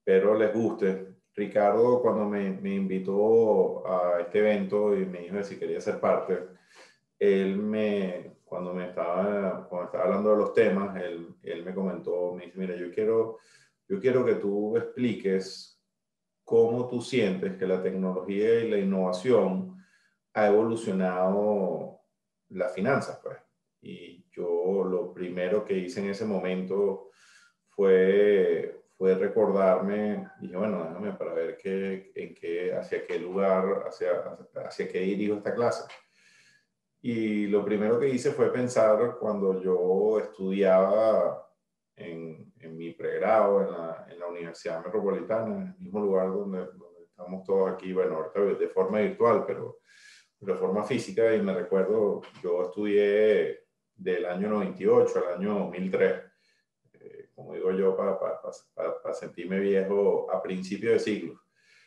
espero les guste. Ricardo, cuando me invitó a este evento y me dijo que si quería ser parte, cuando estaba hablando de los temas, él me comentó, me dice, mira, yo quiero que tú expliques cómo tú sientes que la tecnología y la innovación ha evolucionado las finanzas, pues. Y yo lo primero que hice en ese momento fue recordarme, dije, bueno, déjame para ver hacia qué lugar, hacia qué dirijo esta clase. Y lo primero que hice fue pensar cuando yo estudiaba en mi pregrado en la Universidad Metropolitana, en el mismo lugar donde estamos todos aquí, bueno, ahorita de forma virtual, pero de forma física, y me recuerdo, yo estudié del año 98 al año 2003, como digo yo, para sentirme viejo a principios de siglo.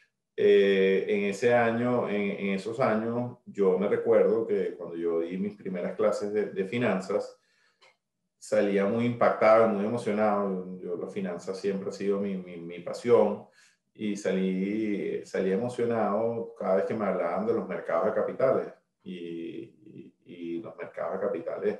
En esos años, yo me recuerdo que cuando yo di mis primeras clases de finanzas, salía muy impactado, muy emocionado. Yo las finanzas siempre ha sido mi pasión y salí emocionado cada vez que me hablaban de los mercados de capitales. Y los mercados de capitales,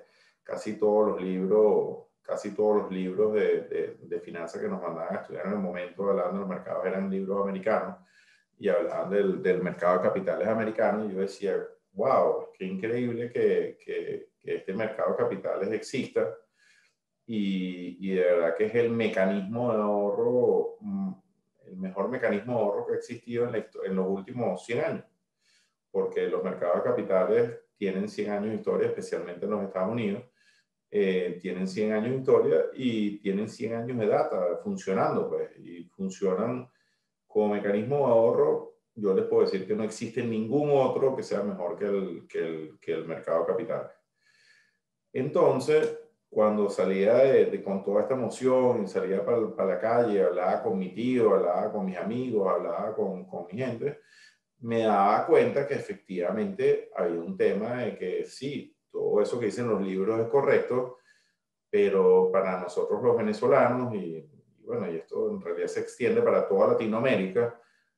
casi todos los libros de finanzas que nos mandaban a estudiar en el momento hablaban de los mercados, eran libros americanos y hablaban del mercado de capitales americano, y yo decía, wow, qué increíble que este mercado de capitales exista, y de verdad que es el mecanismo de ahorro, el mejor mecanismo de ahorro que ha existido en los últimos 100 años, porque los mercados de capitales tienen 100 años de historia, especialmente en los Estados Unidos. Tienen 100 años de historia y tienen 100 años de data funcionando, pues, y funcionan como mecanismo de ahorro. Yo les puedo decir que no existe ningún otro que sea mejor que el mercado de capitales. Entonces, cuando salía con toda esta emoción y salía para la calle, hablaba con mi tío, hablaba con mis amigos, hablaba con mi gente, me daba cuenta que efectivamente había un tema de que sí, todo eso que dicen los libros es correcto, pero para nosotros los venezolanos, y bueno, y esto en realidad se extiende para toda Latinoamérica,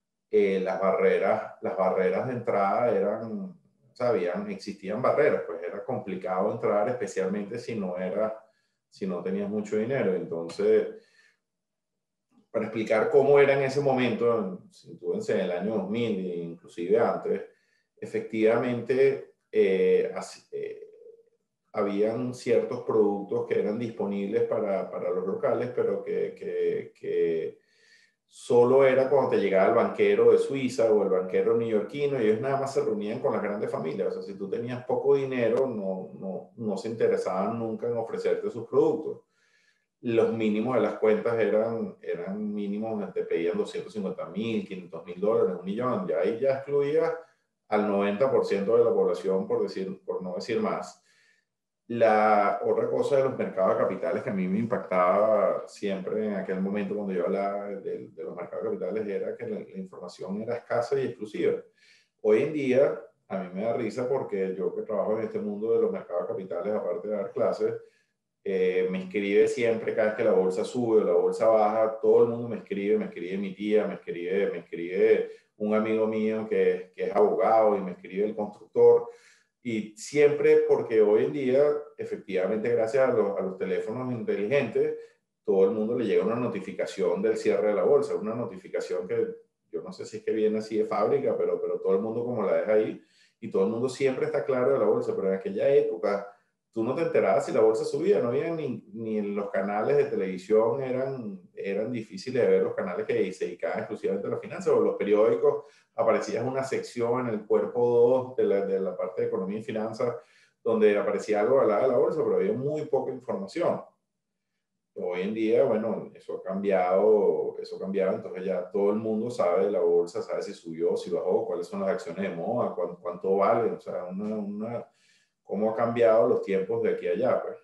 las barreras de entrada existían barreras, pues era complicado entrar, especialmente si no tenías mucho dinero. Entonces, para explicar cómo era en ese momento, en el año 2000 e inclusive antes, efectivamente habían ciertos productos que eran disponibles para los locales, pero que solo era cuando te llegaba el banquero de Suiza o el banquero neoyorquino, y ellos nada más se reunían con las grandes familias. O sea, si tú tenías poco dinero, no se interesaban nunca en ofrecerte sus productos. Los mínimos de las cuentas eran mínimos, te pedían 250,000, 500,000 dólares, 1 millón. Ya ahí ya excluía al 90% de la población, por no decir más. La otra cosa de los mercados de capitales que a mí me impactaba siempre en aquel momento cuando yo hablaba de los mercados de capitales era que la información era escasa y exclusiva. Hoy en día a mí me da risa porque yo que trabajo en este mundo de los mercados de capitales, aparte de dar clases, me escribe siempre cada vez que la bolsa sube o la bolsa baja, todo el mundo me escribe mi tía, me escribe un amigo mío que es abogado, y me escribe el constructor. Y siempre, porque hoy en día, efectivamente, gracias a los teléfonos inteligentes, todo el mundo le llega una notificación del cierre de la bolsa, una notificación que yo no sé si es que viene así de fábrica, pero todo el mundo como la deja ahí, y todo el mundo siempre está claro de la bolsa. Pero en aquella época tú no te enterabas si la bolsa subía, no había ni en los canales de televisión, eran difíciles de ver los canales que se dedicaban exclusivamente a las finanzas, o los periódicos aparecía una sección en el cuerpo 2 de la parte de economía y finanzas, donde aparecía algo hablaba de la bolsa, pero había muy poca información. Hoy en día, bueno, eso ha cambiado, entonces ya todo el mundo sabe de la bolsa, sabe si subió, si bajó, cuáles son las acciones de moda, cuánto vale, o sea, cómo ha cambiado los tiempos de aquí a allá, pues.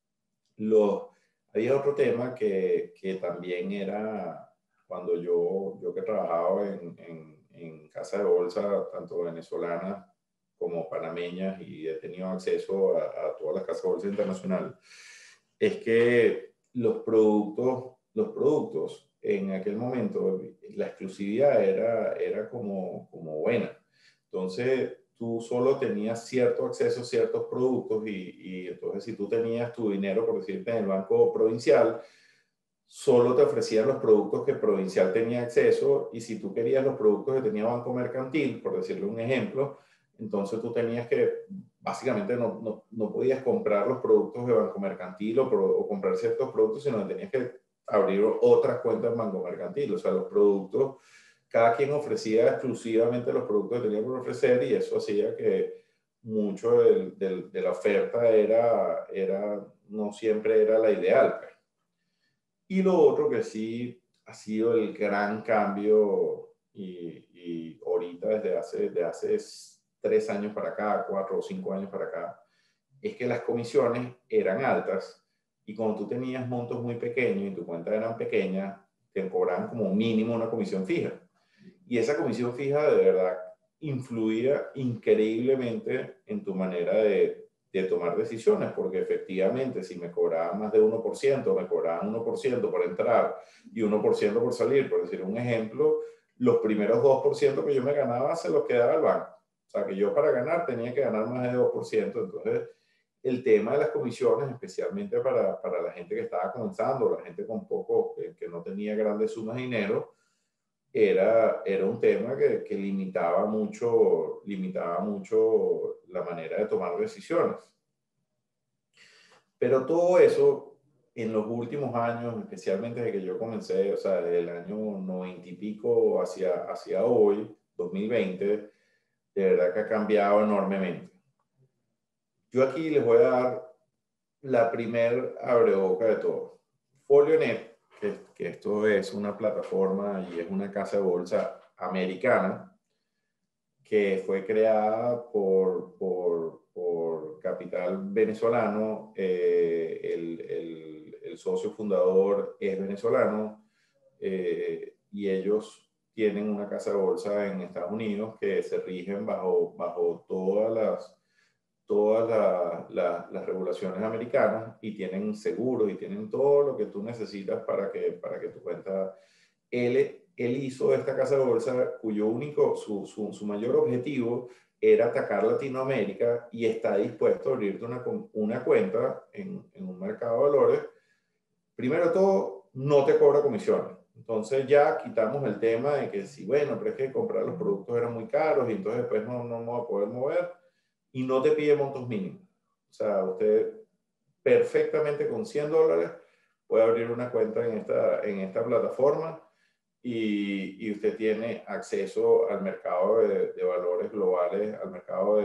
Había otro tema que también era cuando yo que trabajaba en casa de bolsa, tanto venezolanas como panameñas, y he tenido acceso a todas las casas de bolsa internacionales, es que los productos en aquel momento, la exclusividad era como buena. Entonces, tú solo tenías cierto acceso a ciertos productos y entonces si tú tenías tu dinero, por decirte, en el Banco Provincial, solo te ofrecían los productos que Provincial tenía acceso y si tú querías los productos que tenía Banco Mercantil, por decirle un ejemplo, entonces tú tenías que, básicamente no podías comprar los productos de Banco Mercantil o comprar ciertos productos, sino que tenías que abrir otras cuentas en Banco Mercantil. O sea, los productos, cada quien ofrecía exclusivamente los productos que tenía por ofrecer y eso hacía que mucho de la oferta no siempre era la ideal. Y lo otro que sí ha sido el gran cambio y ahorita desde hace 3 años para acá, 4 o 5 años para acá, es que las comisiones eran altas y cuando tú tenías montos muy pequeños y tu cuenta eran pequeñas, te cobraban como mínimo una comisión fija. Y esa comisión fija de verdad influía increíblemente en tu manera de tomar decisiones, porque efectivamente si me cobraban más de 1%, me cobraban 1% por entrar y 1% por salir, por decir un ejemplo, los primeros 2% que yo me ganaba se los quedaba el banco. O sea que yo para ganar tenía que ganar más de 2%. Entonces, el tema de las comisiones, especialmente para la gente que estaba comenzando, la gente con poco, que no tenía grandes sumas de dinero, era un tema que limitaba mucho la manera de tomar decisiones. Pero todo eso, en los últimos años, especialmente desde que yo comencé, o sea, desde el año 90 y pico hacia hoy, 2020, de verdad que ha cambiado enormemente. Yo aquí les voy a dar la primer abreboca de todo. Folionet, que esto es una plataforma y es una casa de bolsa americana que fue creada por capital venezolano. El socio fundador es venezolano y ellos tienen una casa de bolsa en Estados Unidos que se rigen bajo todas las regulaciones americanas y tienen seguros y tienen todo lo que tú necesitas para que tu cuenta. Él hizo esta casa de bolsa cuyo su mayor objetivo era atacar Latinoamérica y está dispuesto a abrirte una cuenta en un mercado de valores. Primero de todo, no te cobra comisiones. Entonces ya quitamos el tema de que si, bueno, pero es que comprar los productos eran muy caros y entonces después no va a poder mover y no te pide montos mínimos. O sea, usted perfectamente con $100 puede abrir una cuenta en esta plataforma y usted tiene acceso al mercado de valores globales, al mercado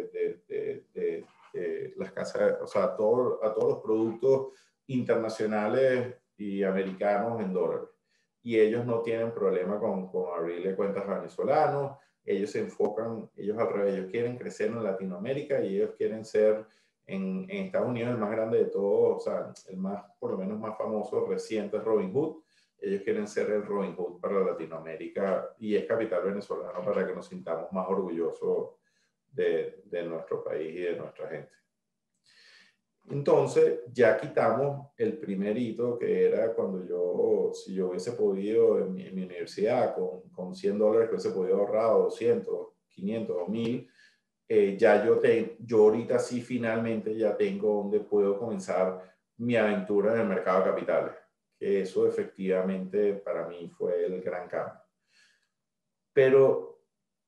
de las casas, o sea, a todos los productos internacionales y americanos en dólares. Y ellos no tienen problema con abrirle cuentas a venezolanos. Ellos se enfocan, ellos al revés, ellos quieren crecer en Latinoamérica y ellos quieren ser en Estados Unidos el más grande de todos, o sea, por lo menos más famoso reciente es Robinhood. Ellos quieren ser el Robinhood para Latinoamérica y es capital venezolano para que nos sintamos más orgullosos de nuestro país y de nuestra gente. Entonces, ya quitamos el primer hito que era cuando si yo hubiese podido en mi universidad con $100 que hubiese podido ahorrar 200, 500 o 1000, ya yo ahorita sí finalmente ya tengo donde puedo comenzar mi aventura en el mercado de capitales. Que eso efectivamente para mí fue el gran cambio. Pero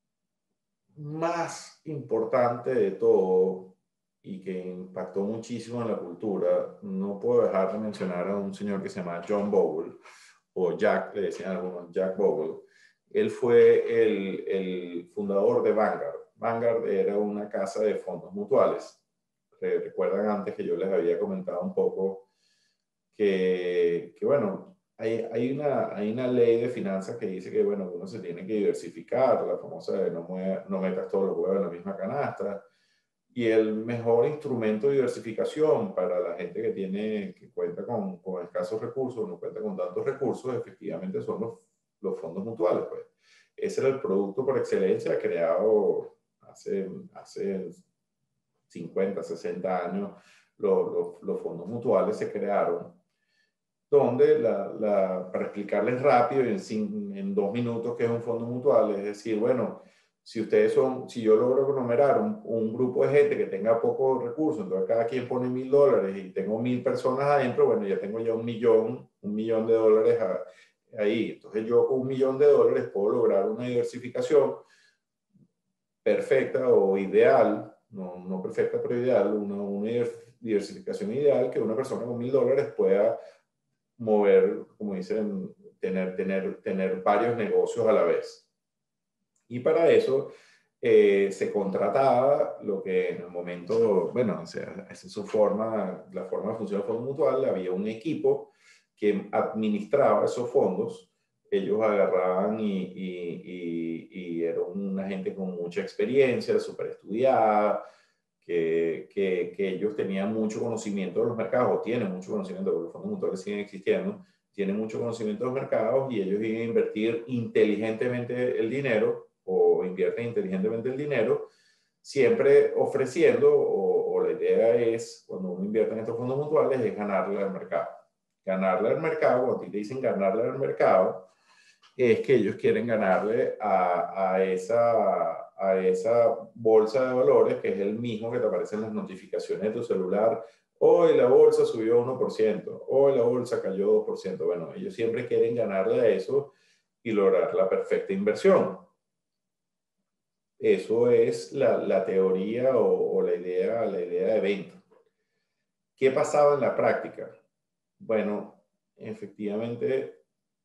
más importante de todo y que impactó muchísimo en la cultura, no puedo dejar de mencionar a un señor que se llama John Bogle, o Jack, le decían algunos, Jack Bogle. Él fue el fundador de Vanguard. Vanguard era una casa de fondos mutuales. Recuerdan antes que yo les había comentado un poco que bueno, hay una ley de finanzas que dice que, bueno, uno se tiene que diversificar, la famosa de no metas todos los huevos en la misma canasta. Y el mejor instrumento de diversificación para la gente que cuenta con escasos recursos, no cuenta con tantos recursos, efectivamente son los fondos mutuales. Pues. Ese era el producto por excelencia creado hace 50, 60 años. Los fondos mutuales se crearon donde para explicarles rápido y en 2 minutos qué es un fondo mutual, es decir, bueno, si yo logro aglomerar un grupo de gente que tenga pocos recursos, entonces cada quien pone $1000 y tengo 1000 personas adentro, bueno, ya tengo ya un millón de dólares ahí. Entonces yo con $1.000.000 puedo lograr una diversificación perfecta o ideal, no perfecta, pero ideal, una diversificación ideal que una persona con $1.000 pueda mover, como dicen, tener varios negocios a la vez. Y para eso se contrataba lo que en el momento, bueno, o sea, esa es la forma de funcionar el fondo mutual, había un equipo que administraba esos fondos, ellos agarraban y era una gente con mucha experiencia, súper estudiada, que ellos tenían mucho conocimiento de los mercados, o tienen mucho conocimiento, porque los fondos mutuales siguen existiendo, tienen mucho conocimiento de los mercados y ellos iban a invertir inteligentemente el dinero o invierten inteligentemente el dinero, siempre ofreciendo, o la idea es, cuando uno invierte en estos fondos mutuales, es ganarle al mercado. Ganarle al mercado, cuando te dicen ganarle al mercado, es que ellos quieren ganarle a esa bolsa de valores, que es el mismo que te aparece en las notificaciones de tu celular. Hoy la bolsa subió 1%, hoy la bolsa cayó 2%. Bueno, ellos siempre quieren ganarle a eso y lograr la perfecta inversión. Eso es la teoría o la idea de venta. ¿Qué pasaba en la práctica? Bueno, efectivamente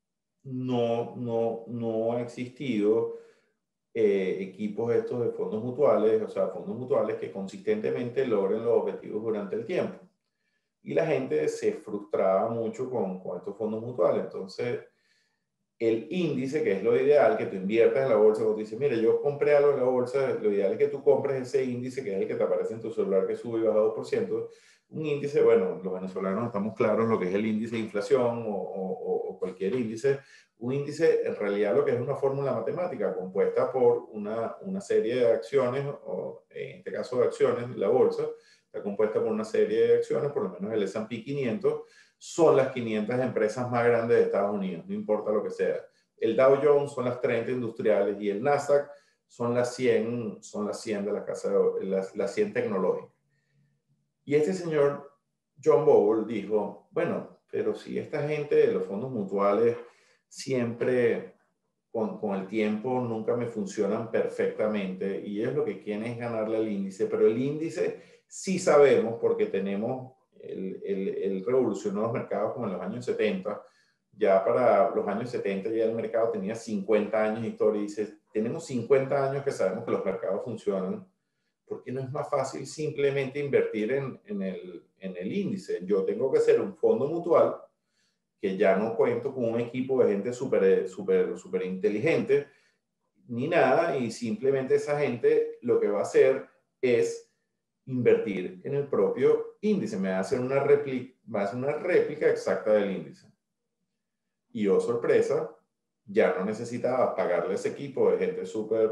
no ha existido equipos estos de fondos mutuales, o sea, fondos mutuales que consistentemente logren los objetivos durante el tiempo. Y la gente se frustraba mucho con estos fondos mutuales. Entonces, el índice, que es lo ideal, que tú inviertas en la bolsa, cuando tú dices, mire, yo compré algo en la bolsa, lo ideal es que tú compres ese índice, que es el que te aparece en tu celular, que sube y baja 2%. Un índice, bueno, los venezolanos estamos claros lo que es el índice de inflación o cualquier índice. Un índice, en realidad, lo que es una fórmula matemática compuesta por una serie de acciones, o en este caso de acciones, la bolsa, está compuesta por una serie de acciones, por lo menos el S&P 500, son las 500 empresas más grandes de Estados Unidos, no importa lo que sea. El Dow Jones son las 30 industriales y el Nasdaq son las 100 de la casa, las 100 tecnológicas. Y este señor John Bogle dijo, bueno, pero si esta gente de los fondos mutuales siempre con el tiempo nunca me funcionan perfectamente y ellos lo que quieren es ganarle al índice, pero el índice sí sabemos porque tenemos, el revolucionó los mercados como en los años 70, ya para los años 70 ya el mercado tenía 50 años de historia y dice, tenemos 50 años que sabemos que los mercados funcionan, ¿por qué no es más fácil simplemente invertir en el índice? Yo tengo que ser un fondo mutual que ya no cuento con un equipo de gente súper inteligente ni nada, y simplemente esa gente lo que va a hacer es invertir en el propio índice, me va a hacer una réplica exacta del índice. Y oh sorpresa, ya no necesitaba pagarle a ese equipo de gente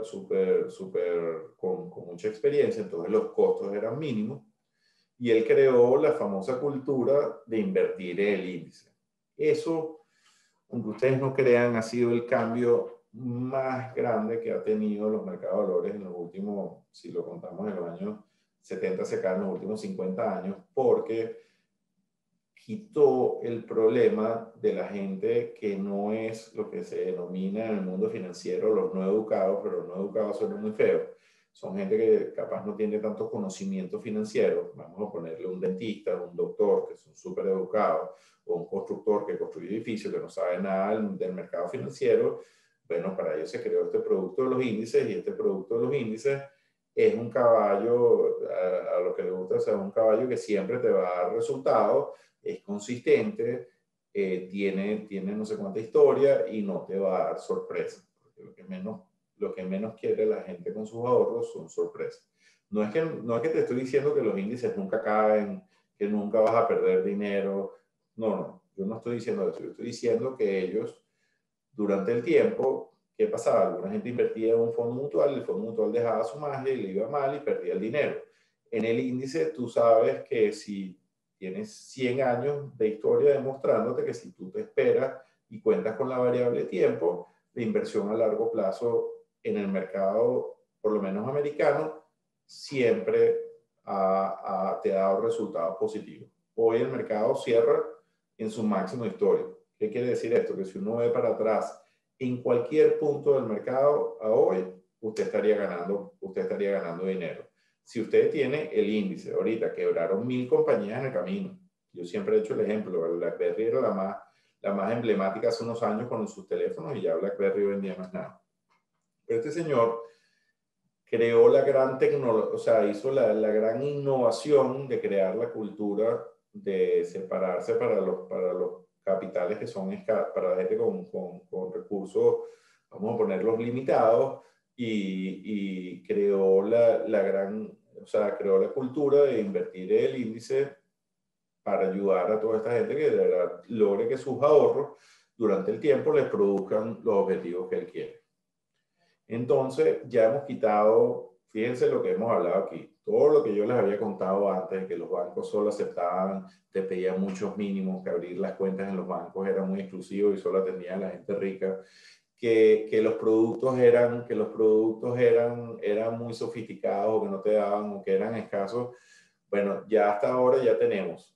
con mucha experiencia, entonces los costos eran mínimos, y él creó la famosa cultura de invertir en el índice. Eso, aunque ustedes no crean, ha sido el cambio más grande que ha tenido los mercados de valores en los últimos, si lo contamos en los años 70, se caen en los últimos 50 años, porque quitó el problema de la gente que no es lo que se denomina en el mundo financiero los no educados, pero los no educados son muy feos. Son gente que capaz no tiene tantos conocimientos financieros. Vamos a ponerle un dentista, un doctor, que son súper educados, o un constructor que construye edificios, que no sabe nada del mercado financiero. Bueno, para ellos se creó este producto de los índices, y este producto de los índices es un caballo, a lo que le gusta, o sea, es un caballo que siempre te va a dar resultados, es consistente, tiene no sé cuánta historia y no te va a dar sorpresa. Porque lo que menos quiere la gente con sus ahorros son sorpresas. No es que te estoy diciendo que los índices nunca caen, que nunca vas a perder dinero. No, yo no estoy diciendo eso. Yo estoy diciendo que ellos, durante el tiempo, ¿qué pasaba? Alguna gente invertía en un fondo mutual, el fondo mutual dejaba su magia y le iba mal y perdía el dinero. En el índice tú sabes que si tienes 100 años de historia demostrándote que si tú te esperas y cuentas con la variable tiempo, la inversión a largo plazo en el mercado, por lo menos americano, siempre te ha dado resultados positivos. Hoy el mercado cierra en su máximo histórico. ¿Qué quiere decir esto? Que si uno ve para atrás, en cualquier punto del mercado a hoy, usted estaría ganando dinero. Si usted tiene el índice, ahorita quebraron 1000 compañías en el camino. Yo siempre he hecho el ejemplo, BlackBerry era la más emblemática hace unos años con sus teléfonos y ya BlackBerry hoy en día no es nada. Pero este señor creó la gran tecnología, o sea, hizo la gran innovación de crear la cultura de separarse para los capitales que son para la gente con recursos, vamos a ponerlos limitados, y creó creó la cultura de invertir el índice para ayudar a toda esta gente que de verdad logre que sus ahorros durante el tiempo les produzcan los objetivos que él quiere. Entonces, ya hemos quitado, fíjense lo que hemos hablado aquí, todo lo que yo les había contado antes, que los bancos solo aceptaban, te pedían muchos mínimos, que abrir las cuentas en los bancos era muy exclusivo y solo atendían a la gente rica, que los productos eran muy sofisticados o que no te daban o que eran escasos. Bueno, ya hasta ahora ya tenemos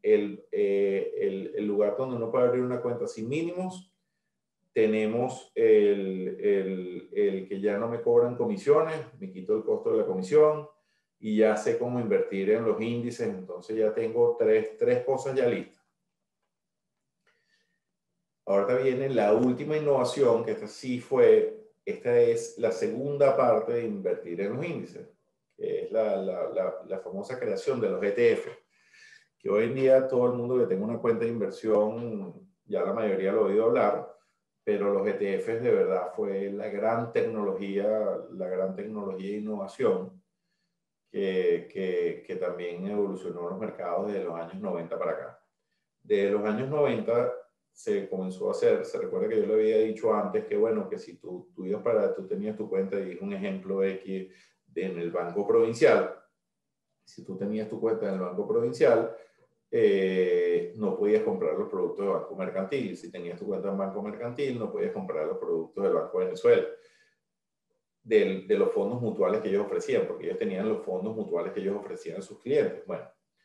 el lugar donde uno puede abrir una cuenta sin mínimos. Tenemos el que ya no me cobran comisiones, me quito el costo de la comisión y ya sé cómo invertir en los índices. Entonces ya tengo tres cosas ya listas. Ahora viene la última innovación, que esta es la segunda parte de invertir en los índices, que es la famosa creación de los ETF, que hoy en día todo el mundo que tenga una cuenta de inversión, ya la mayoría lo ha oído hablar, pero los ETFs de verdad fue la gran tecnología e innovación que también evolucionó los mercados desde los años 90 para acá. Desde los años 90 se comenzó a hacer, se recuerda que yo le había dicho antes que bueno, que si tú tenías tu cuenta, y dije un ejemplo X en el Banco Provincial, si tú tenías tu cuenta en el Banco Provincial, no podías comprar los productos del Banco Mercantil. Si tenías tu cuenta en Banco Mercantil, no podías comprar los productos del Banco de Venezuela, de los fondos mutuales que ellos ofrecían, porque ellos tenían los fondos mutuales que ellos ofrecían a sus clientes. Bueno,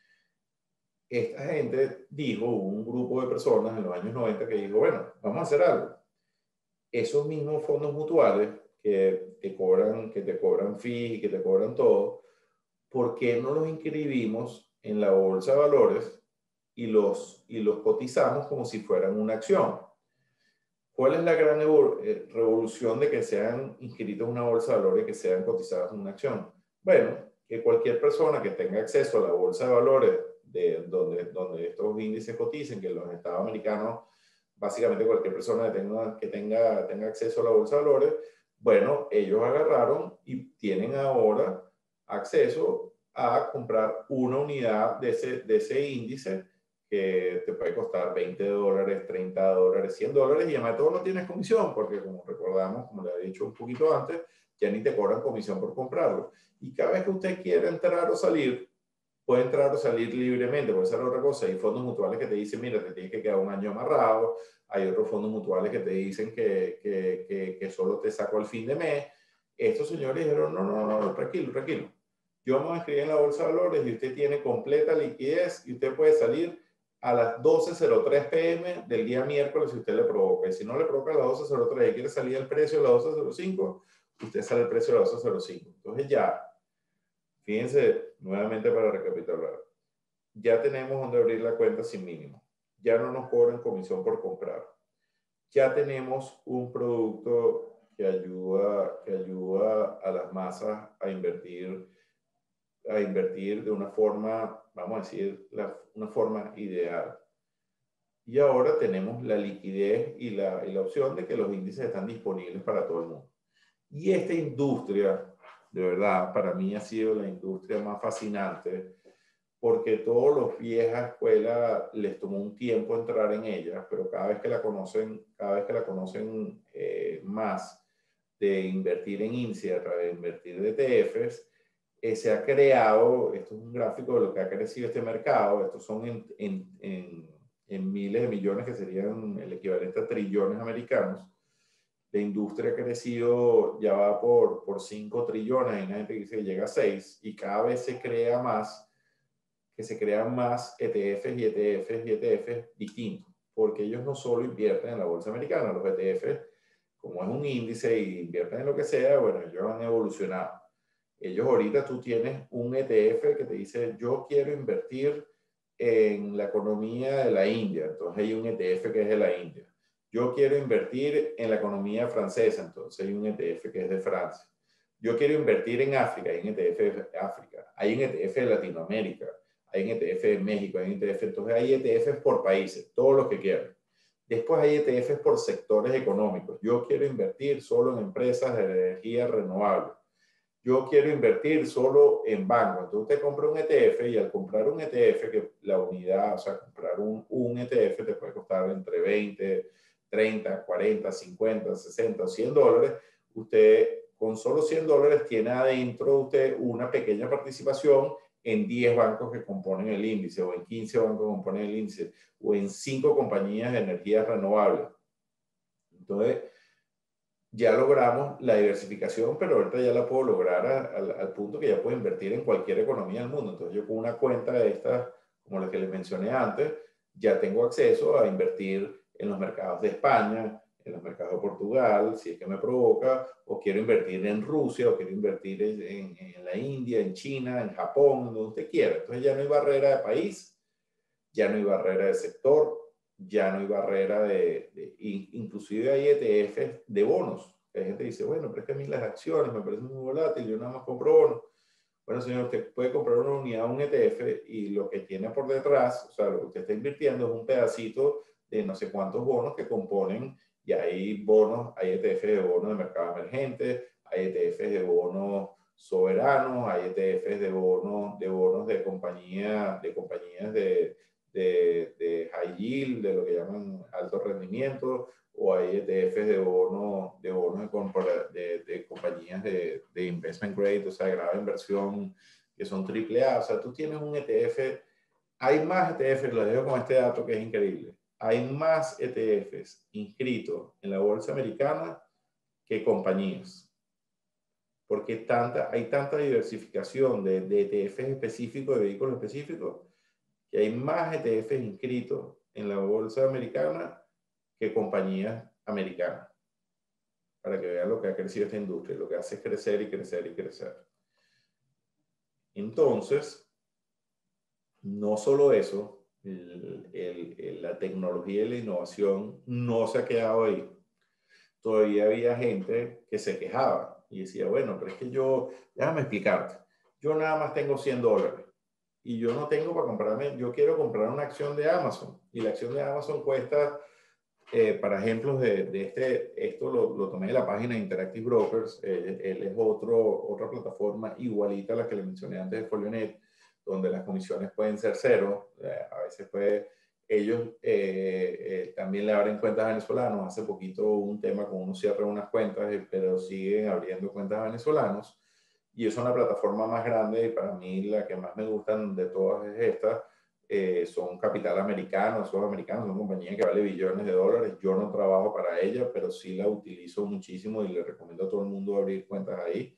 esta gente dijo, hubo un grupo de personas en los años 90 que dijo, bueno, vamos a hacer algo. Esos mismos fondos mutuales que te cobran fees y que te cobran todo, ¿por qué no los inscribimos en la bolsa de valores y los cotizamos como si fueran una acción? ¿Cuál es la gran revolución de que sean inscritos en una bolsa de valores y que sean cotizados en una acción? Bueno, que cualquier persona que tenga acceso a la bolsa de valores de donde estos índices coticen, que en los estados americanos, básicamente cualquier persona que tenga acceso a la bolsa de valores, bueno, ellos agarraron y tienen ahora acceso a comprar una unidad de ese índice que te puede costar $20, $30, $100, y además de todo no tienes comisión, porque como recordamos, como le he dicho un poquito antes, ya ni te cobran comisión por comprarlo. Y cada vez que usted quiera entrar o salir, puede entrar o salir libremente. Puede ser otra cosa. Hay fondos mutuales que te dicen, mira, te tienes que quedar un año amarrado. Hay otros fondos mutuales que te dicen que solo te saco al fin de mes. Estos señores dijeron, no, tranquilo. Yo me voy a inscribir en la bolsa de valores y usted tiene completa liquidez y usted puede salir a las 12:03 p.m. del día miércoles si usted le provoca. Y si no le provoca a las 12:03 y quiere salir al precio de las 12:05, usted sale al precio de las 12:05. Entonces ya, fíjense nuevamente para recapitular, ya tenemos donde abrir la cuenta sin mínimo. Ya no nos cobran comisión por comprar. Ya tenemos un producto que ayuda a las masas a invertir de una forma, vamos a decir, una forma ideal. Y ahora tenemos la liquidez y la opción de que los índices están disponibles para todo el mundo. Y esta industria, de verdad, para mí ha sido la industria más fascinante, porque todos los viejas escuelas les tomó un tiempo entrar en ella, pero cada vez que la conocen más de invertir en índices a través de invertir de ETFs, se ha creado, esto es un gráfico de lo que ha crecido este mercado, estos son en miles de millones, que serían el equivalente a trillones americanos. La industria ha crecido, ya va por 5 trillones, hay gente que dice que llega a 6, y cada vez se crea más, que se crean más ETFs y ETFs y ETFs distintos, porque ellos no solo invierten en la bolsa americana, los ETFs, como es un índice y invierten en lo que sea, bueno, ellos han evolucionado. Ellos ahorita tú tienes un ETF que te dice, yo quiero invertir en la economía de la India, entonces hay un ETF que es de la India. Yo quiero invertir en la economía francesa, entonces hay un ETF que es de Francia. Yo quiero invertir en África, hay un ETF de África. Hay un ETF de Latinoamérica, hay un ETF de México, hay un ETF, entonces hay ETFs por países, todos los que quieran. Después hay ETFs por sectores económicos. Yo quiero invertir solo en empresas de energía renovable. Yo quiero invertir solo en bancos. Entonces usted compra un ETF y al comprar un ETF, que la unidad, o sea, comprar un ETF te puede costar entre 20, 30, 40, 50, 60 o $100. Usted con solo $100 tiene adentro usted una pequeña participación en 10 bancos que componen el índice, o en 15 bancos que componen el índice, o en 5 compañías de energías renovables. Entonces, ya logramos la diversificación, pero ahorita ya la puedo lograr al punto que ya puedo invertir en cualquier economía del mundo. Entonces yo con una cuenta de estas, como la que les mencioné antes, ya tengo acceso a invertir en los mercados de España, en los mercados de Portugal, si es que me provoca, o quiero invertir en Rusia, o quiero invertir en la India, en China, en Japón, donde usted quiera. Entonces ya no hay barrera de país, ya no hay barrera de sector, ya no hay barrera inclusive hay ETFs de bonos. Hay gente que dice, bueno, pero es que a mí las acciones me parecen muy volátiles, yo nada más compro bonos. Bueno, señor, usted puede comprar una unidad, un ETF, y lo que tiene por detrás, o sea, lo que usted está invirtiendo es un pedacito de no sé cuántos bonos que componen, y hay bonos, hay ETFs de bonos de mercado emergente, hay ETFs de bonos soberanos, hay ETFs de bonos de compañías de high yield, de lo que llaman alto rendimiento, o hay ETFs de bonos de compañías de investment grade, o sea, de grave inversión, que son AAA. O sea, tú tienes un ETF, hay más ETFs, lo dejo con este dato que es increíble, hay más ETFs inscritos en la bolsa americana que compañías, porque hay tanta diversificación de ETFs específicos, de vehículos específicos, que hay más ETFs inscritos en la bolsa americana que compañías americanas, para que vean lo que ha crecido esta industria, lo que hace es crecer y crecer y crecer. Entonces, no solo eso, la tecnología y la innovación no se ha quedado ahí. Todavía había gente que se quejaba y decía, bueno, pero es que déjame explicarte, yo nada más tengo $100 y yo no tengo para comprarme, yo quiero comprar una acción de Amazon, y la acción de Amazon cuesta, para ejemplos esto lo tomé de la página de Interactive Brokers, él es otra plataforma igualita a la que le mencioné antes de Folionet, donde las comisiones pueden ser cero, a veces ellos también le abren cuentas a venezolanos. Hace poquito hubo un tema con uno cierra unas cuentas, pero siguen abriendo cuentas a venezolanos, y es una plataforma más grande, y para mí la que más me gustan de todas es esta. Son capital americano, son americanos, son compañías que vale billones de dólares. Yo no trabajo para ella, pero sí la utilizo muchísimo y le recomiendo a todo el mundo abrir cuentas ahí.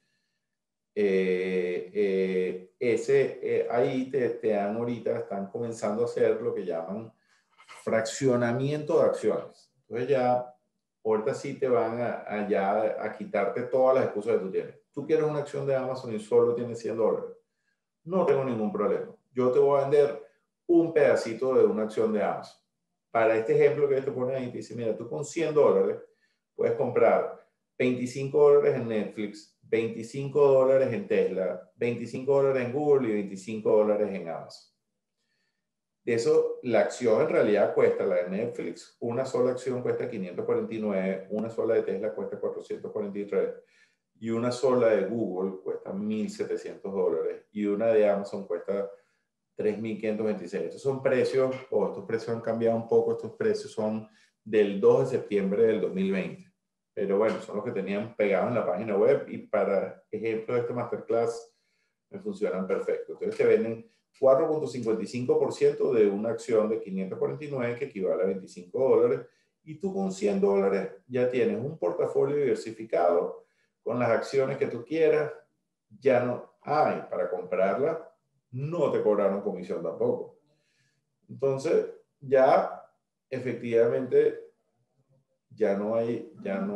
Ahí te dan ahorita, están comenzando a hacer lo que llaman fraccionamiento de acciones. Entonces ya, ahorita sí te van a quitarte todas las excusas que tú tienes. Tú quieres una acción de Amazon y solo tienes $100. No tengo ningún problema. Yo te voy a vender un pedacito de una acción de Amazon. Para este ejemplo que te pone ahí, te dice, mira, tú con $100 puedes comprar $25 en Netflix, $25 en Tesla, $25 en Google y $25 en Amazon. De eso, la acción en realidad cuesta, la de Netflix, una sola acción cuesta 549, una sola de Tesla cuesta 443, y una sola de Google cuesta $1.700, y una de Amazon cuesta 3.526. Estos son precios, estos precios han cambiado un poco, estos precios son del 2 de septiembre del 2020. Pero bueno, son los que tenían pegados en la página web, y para ejemplo de este masterclass me funcionan perfecto. Entonces te venden 4.55% de una acción de 549 que equivale a $25. Y tú con $100 ya tienes un portafolio diversificado con las acciones que tú quieras. Ya no hay para comprarla, no te cobraron comisión tampoco. Entonces, ya efectivamente, ya no hay,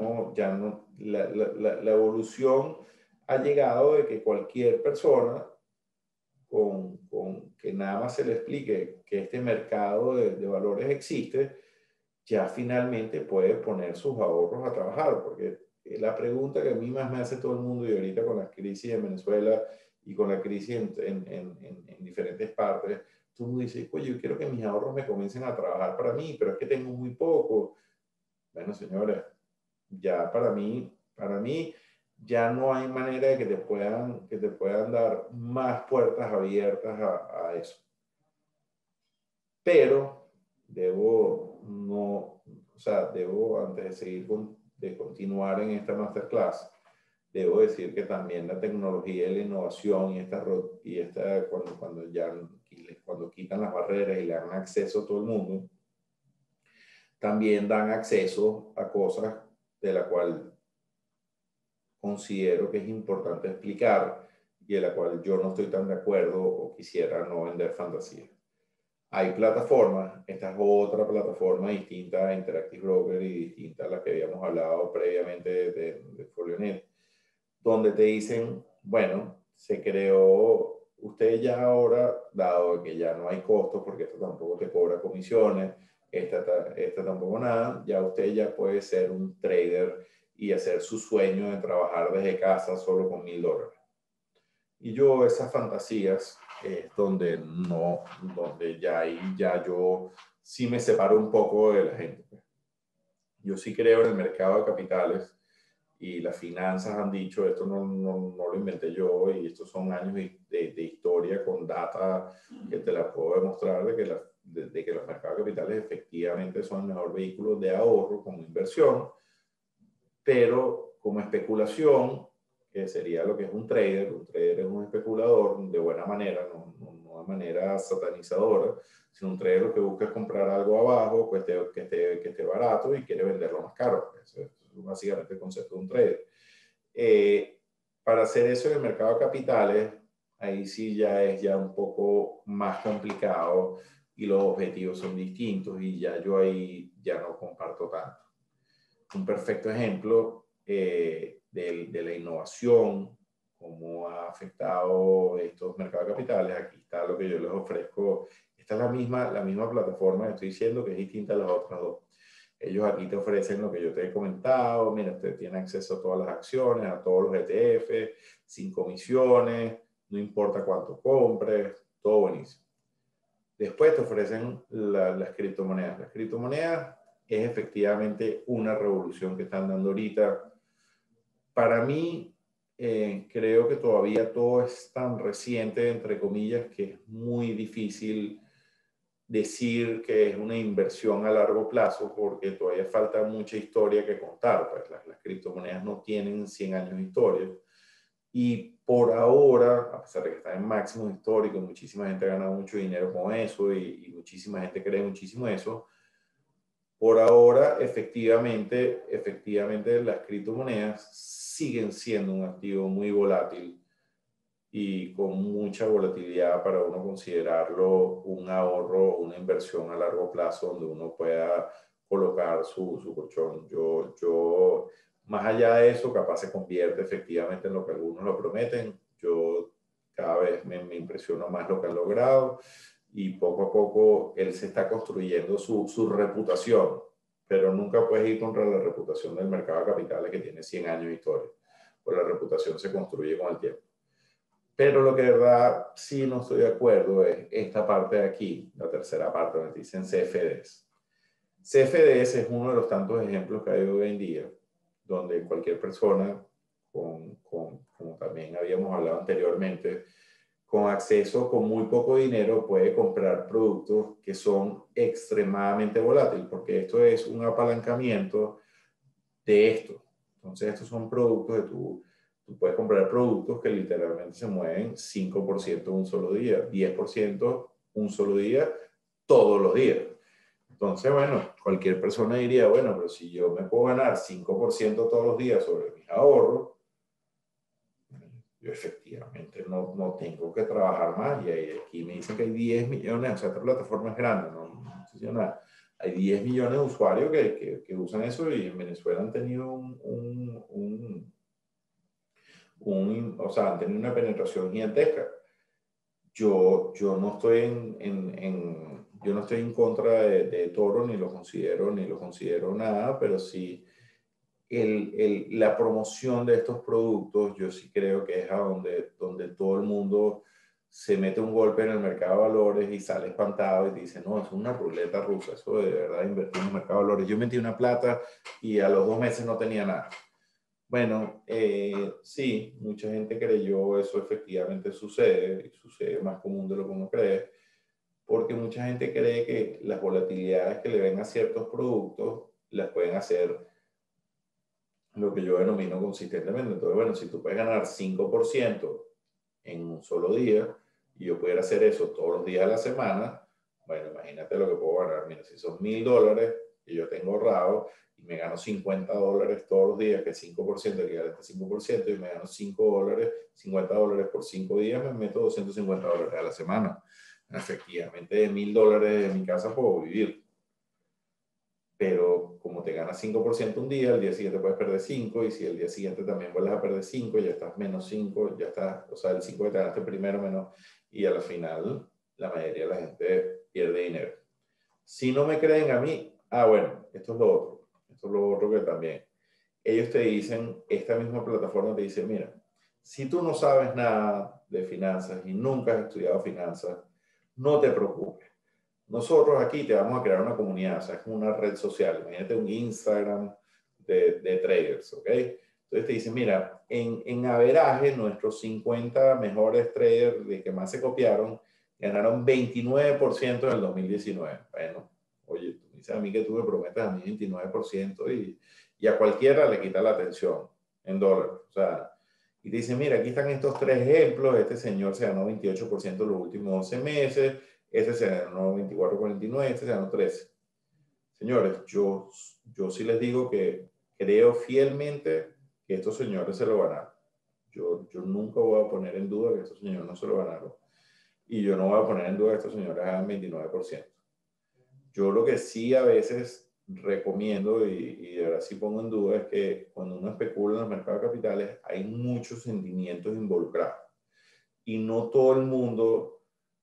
la evolución ha llegado de que cualquier persona con que nada más se le explique que este mercado de valores existe, ya finalmente puede poner sus ahorros a trabajar, porque la pregunta que a mí más me hace todo el mundo, y ahorita con la crisis en Venezuela y con la crisis en diferentes partes, tú me dices, oye, yo quiero que mis ahorros me comiencen a trabajar para mí, pero es que tengo muy poco. Bueno, señores, ya para mí ya no hay manera de que te puedan dar más puertas abiertas a eso. Pero debo, antes de seguir de continuar en esta masterclass, debo decir que también la tecnología y la innovación cuando quitan las barreras y le dan acceso a todo el mundo, también dan acceso a cosas de la cual considero que es importante explicar y de la cual yo no estoy tan de acuerdo o quisiera no vender fantasía. Hay plataformas, esta es otra plataforma distinta a Interactive Broker y distinta a la que habíamos hablado previamente de Folionet, donde te dicen, bueno, se creó, usted ya ahora, dado que ya no hay costos, porque esto tampoco te cobra comisiones, esta tampoco nada, ya usted ya puede ser un trader y hacer su sueño de trabajar desde casa solo con $1000. Y yo esas fantasías donde ya yo sí me separo un poco de la gente. Yo sí creo en el mercado de capitales y las finanzas han dicho, esto no lo inventé yo y estos son años de historia con data que te la puedo demostrar de que los mercados de capitales efectivamente son el mejor vehículo de ahorro como inversión, pero como especulación, que sería lo que es un trader es un especulador de buena manera, no de manera satanizadora, sino un trader lo que busca es comprar algo abajo, que esté barato y quiere venderlo más caro. Eso es básicamente el concepto de un trader. Para hacer eso en el mercado de capitales, ahí sí ya es un poco más complicado y los objetivos son distintos y ya yo ahí ya no comparto tanto. Un perfecto ejemplo de la innovación, cómo ha afectado estos mercados de capitales. Aquí está lo que yo les ofrezco. Esta es la misma plataforma que estoy diciendo, que es distinta a las otras dos. Ellos aquí te ofrecen lo que yo te he comentado. Mira, usted tiene acceso a todas las acciones, a todos los ETF, sin comisiones, no importa cuánto compres, todo buenísimo. Después te ofrecen las criptomonedas. Las criptomonedas es efectivamente una revolución que están dando ahorita. Para mí, creo que todavía todo es tan reciente, entre comillas, que es muy difícil decir que es una inversión a largo plazo porque todavía falta mucha historia que contar. Pues las criptomonedas no tienen 100 años de historia. Y por ahora, a pesar de que están en máximos históricos, muchísima gente ha ganado mucho dinero con eso y muchísima gente cree muchísimo eso. Por ahora, efectivamente, las criptomonedas siguen siendo un activo muy volátil y con mucha volatilidad para uno considerarlo un ahorro, una inversión a largo plazo donde uno pueda colocar su colchón. Yo, más allá de eso, capaz se convierte efectivamente en lo que algunos lo prometen. Yo cada vez me impresiono más lo que han logrado y poco a poco él se está construyendo su reputación, pero nunca puedes ir contra la reputación del mercado de capitales que tiene 100 años de historia, pues la reputación se construye con el tiempo. Pero lo que de verdad sí no estoy de acuerdo es esta parte de aquí, la tercera parte, donde dicen CFDs. CFDs es uno de los tantos ejemplos que hay hoy en día, donde cualquier persona, como también habíamos hablado anteriormente, con acceso, con muy poco dinero, puede comprar productos que son extremadamente volátiles, porque esto es un apalancamiento de esto. Entonces, estos son productos de tú tú puedes comprar productos que literalmente se mueven 5% un solo día, 10% un solo día, todos los días. Entonces, bueno, cualquier persona diría, bueno, pero si yo me puedo ganar 5% todos los días sobre mis ahorros, yo efectivamente no tengo que trabajar más. Y aquí me dicen que hay 10 millones, o sea, esta plataforma es grande, no sé si nada. Hay 10 millones de usuarios que usan eso y en Venezuela han tenido o sea, han tenido una penetración gigantesca. Yo no estoy yo no estoy en contra de Toro, ni lo considero nada, pero sí la promoción de estos productos, yo sí creo que es a donde todo el mundo se mete un golpe en el mercado de valores y sale espantado y dice, no, es una ruleta rusa, eso de verdad invertir en el mercado de valores. Yo metí una plata y a los 2 meses no tenía nada. Bueno, sí, mucha gente creyó eso efectivamente sucede, y sucede más común de lo que uno cree, porque mucha gente cree que las volatilidades que le ven a ciertos productos las pueden hacer lo que yo denomino consistentemente. Entonces, bueno, si tú puedes ganar 5% en un solo día y yo pudiera hacer eso todos los días de la semana, bueno, imagínate lo que puedo ganar. Mira, si son $1,000 que yo tengo ahorrado y me gano $50 todos los días, que es 5%, que gana este 5%, y me gano $5, $50 por 5 días, me meto $250 a la semana. Efectivamente, de $1,000 de mi casa puedo vivir. Pero como te ganas 5% un día, el día siguiente puedes perder 5, y si el día siguiente también vuelves a perder 5, ya estás menos 5, ya estás, o sea, el 5 que te ganaste primero menos, y a la final la mayoría de la gente pierde dinero. Si no me creen a mí, bueno, esto es lo otro que también, ellos te dicen, esta misma plataforma te dice, mira, si tú no sabes nada de finanzas y nunca has estudiado finanzas, no te preocupes. Nosotros aquí te vamos a crear una comunidad, o sea, es como una red social. Imagínate un Instagram de traders, ¿ok? Entonces te dicen, mira, en averaje, nuestros 50 mejores traders de que más se copiaron ganaron 29% en el 2019. Bueno, oye, tú me dices a mí que tú me prometes a mí 29% y a cualquiera le quita la atención en dólares. O sea, y te dicen, mira, aquí están estos 3 ejemplos. Este señor se ganó 28% en los últimos 12 meses. Este se ganó 24,49, este se ganó 13. Señores, yo sí les digo que creo fielmente que estos señores se lo ganaron. Yo nunca voy a poner en duda que estos señores no se lo ganaron. Y yo no voy a poner en duda que estos señores hagan 29%. Yo lo que sí a veces recomiendo y de verdad sí pongo en duda es que cuando uno especula en el mercado de capitales hay muchos sentimientos involucrados. Y no todo el mundo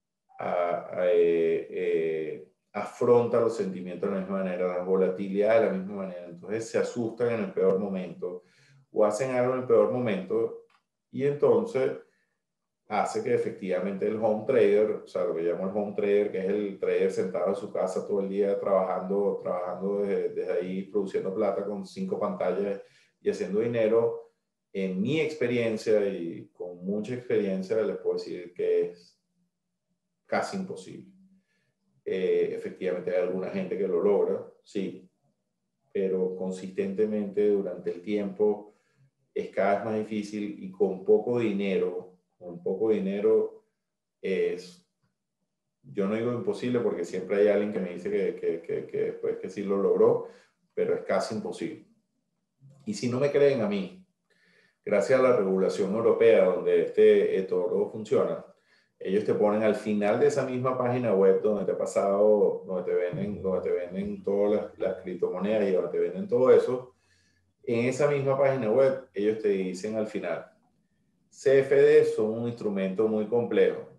afronta los sentimientos de la misma manera, las volatilidades de la misma manera. Entonces se asustan en el peor momento o hacen algo en el peor momento y entonces hace que efectivamente el home trader, o sea, lo que llamo el home trader, que es el trader sentado en su casa todo el día trabajando desde ahí, produciendo plata con 5 pantallas y haciendo dinero, en mi experiencia y con mucha experiencia les puedo decir que es casi imposible. Efectivamente hay alguna gente que lo logra, sí, pero consistentemente durante el tiempo es cada vez más difícil y con poco dinero es, yo no digo imposible porque siempre hay alguien que me dice que después que sí lo logró, pero es casi imposible. Y si no me creen a mí, gracias a la regulación europea donde este eToro funciona, ellos te ponen al final de esa misma página web donde te ha pasado, donde te venden todas las criptomonedas y donde te venden todo eso, en esa misma página web ellos te dicen al final, CFD son un instrumento muy complejo.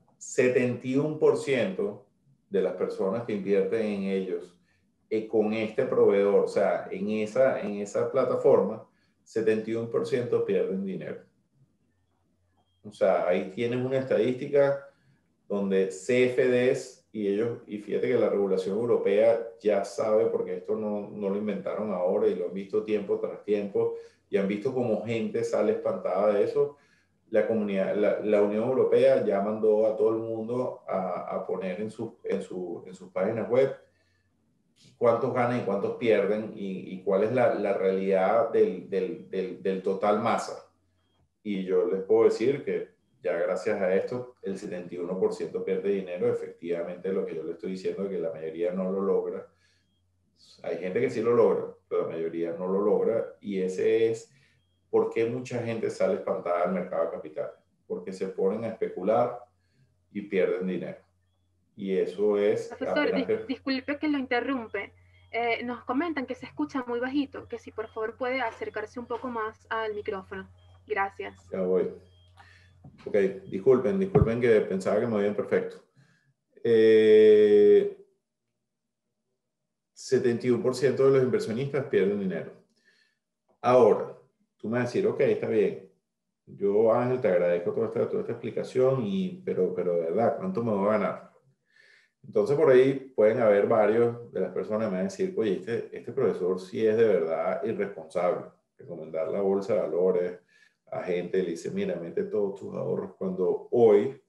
71% de las personas que invierten en ellos con este proveedor, o sea, en esa plataforma, 71% pierden dinero. O sea, ahí tienes una estadística donde CFDs y fíjate que la regulación europea ya sabe, porque esto no lo inventaron ahora y lo han visto tiempo tras tiempo y han visto cómo gente sale espantada de eso. La comunidad, la Unión Europea ya mandó a todo el mundo a poner en sus páginas web cuántos ganan y cuántos pierden y cuál es la realidad del total masa. y yo les puedo decir que ya gracias a esto el 71% pierde dinero. Efectivamente, lo que yo le estoy diciendo es que la mayoría no lo logra. Hay gente que sí lo logra, pero la mayoría no lo logra, y ese es por qué mucha gente sale espantada del mercado de capitales, porque se ponen a especular y pierden dinero. Y eso es Profesor, apenas... disculpe que lo interrumpe. Nos comentan que se escucha muy bajito, que si por favor puede acercarse un poco más al micrófono. Gracias. Ya voy. Ok, disculpen que pensaba que me oían perfecto. 71% de los inversionistas pierden dinero. Ahora, tú me vas a decir, ok, está bien. Yo, Ángel, te agradezco toda esta explicación, pero de verdad, ¿cuánto me voy a ganar? Entonces, por ahí pueden haber varios de las personas que me van a decir, oye, este profesor sí es de verdad irresponsable. Recomendar la bolsa de valores a gente, le dice, mira, mete todos tus ahorros cuando hoy,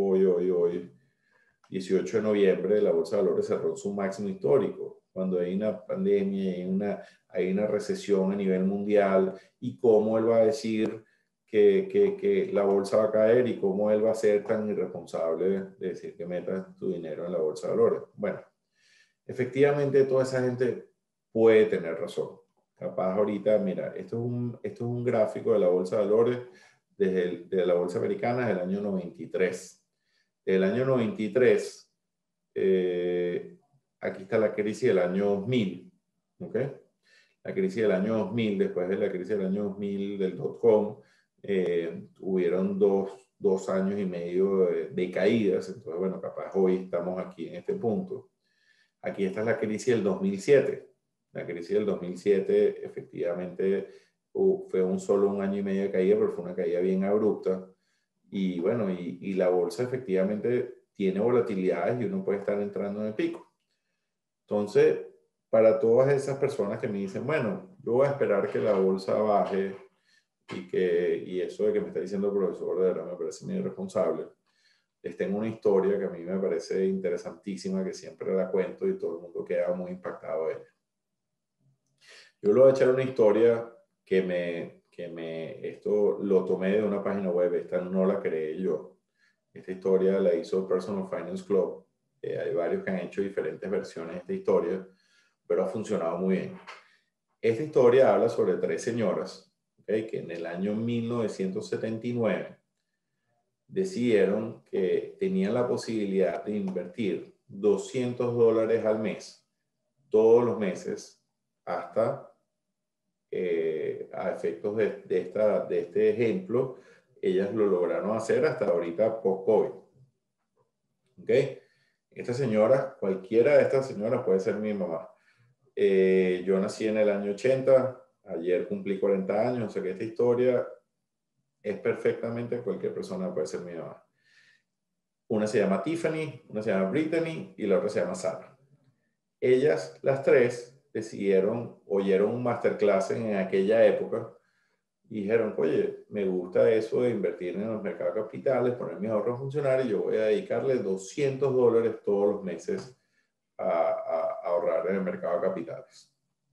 18 de noviembre, la bolsa de valores cerró su máximo histórico, cuando hay una pandemia, hay una recesión a nivel mundial, y cómo él va a decir que la bolsa va a caer, y cómo él va a ser tan irresponsable de decir que metas tu dinero en la bolsa de valores. Bueno, efectivamente toda esa gente puede tener razón. Capaz ahorita, mira, esto es un gráfico de la bolsa de valores de la bolsa americana del año 93. Del año 93, aquí está la crisis del año 2000, ¿ok? La crisis del año 2000, después de la crisis del año 2000 del dot-com, hubieron dos años y medio de caídas. Entonces, bueno, capaz hoy estamos aquí en este punto. Aquí está la crisis del 2007. La crisis del 2007 efectivamente fue solo un año y medio de caída, pero fue una caída bien abrupta. Y bueno, y la bolsa efectivamente tiene volatilidades, y uno puede estar entrando en el pico. Entonces, para todas esas personas que me dicen, bueno, yo voy a esperar que la bolsa baje, y eso de que me está diciendo el profesor, de verdad me parece muy irresponsable. Les tengo una historia que a mí me parece interesantísima, que siempre la cuento y todo el mundo queda muy impactado de ella. Yo le voy a echar una historia esto lo tomé de una página web, esta no la creé yo. Esta historia la hizo el Personal Finance Club. Hay varios que han hecho diferentes versiones de esta historia, pero ha funcionado muy bien. Esta historia habla sobre tres señoras, ¿okay?, que en el año 1979 decidieron que tenían la posibilidad de invertir $200 al mes, todos los meses, hasta, a efectos de este ejemplo, ellas lo lograron hacer hasta ahorita post-COVID. ¿Ok? Esta señora, cualquiera de estas señoras puede ser mi mamá. Yo nací en el año 80, ayer cumplí 40 años, o sea que esta historia es perfectamente, cualquier persona puede ser mi mamá. Una se llama Tiffany, una se llama Brittany y la otra se llama Sara. Ellas, las tres, oyeron un masterclass en aquella época y dijeron, oye, me gusta eso de invertir en los mercados de capitales, poner mis ahorros a funcionar, y yo voy a dedicarle $200 todos los meses a ahorrar en el mercado de capitales.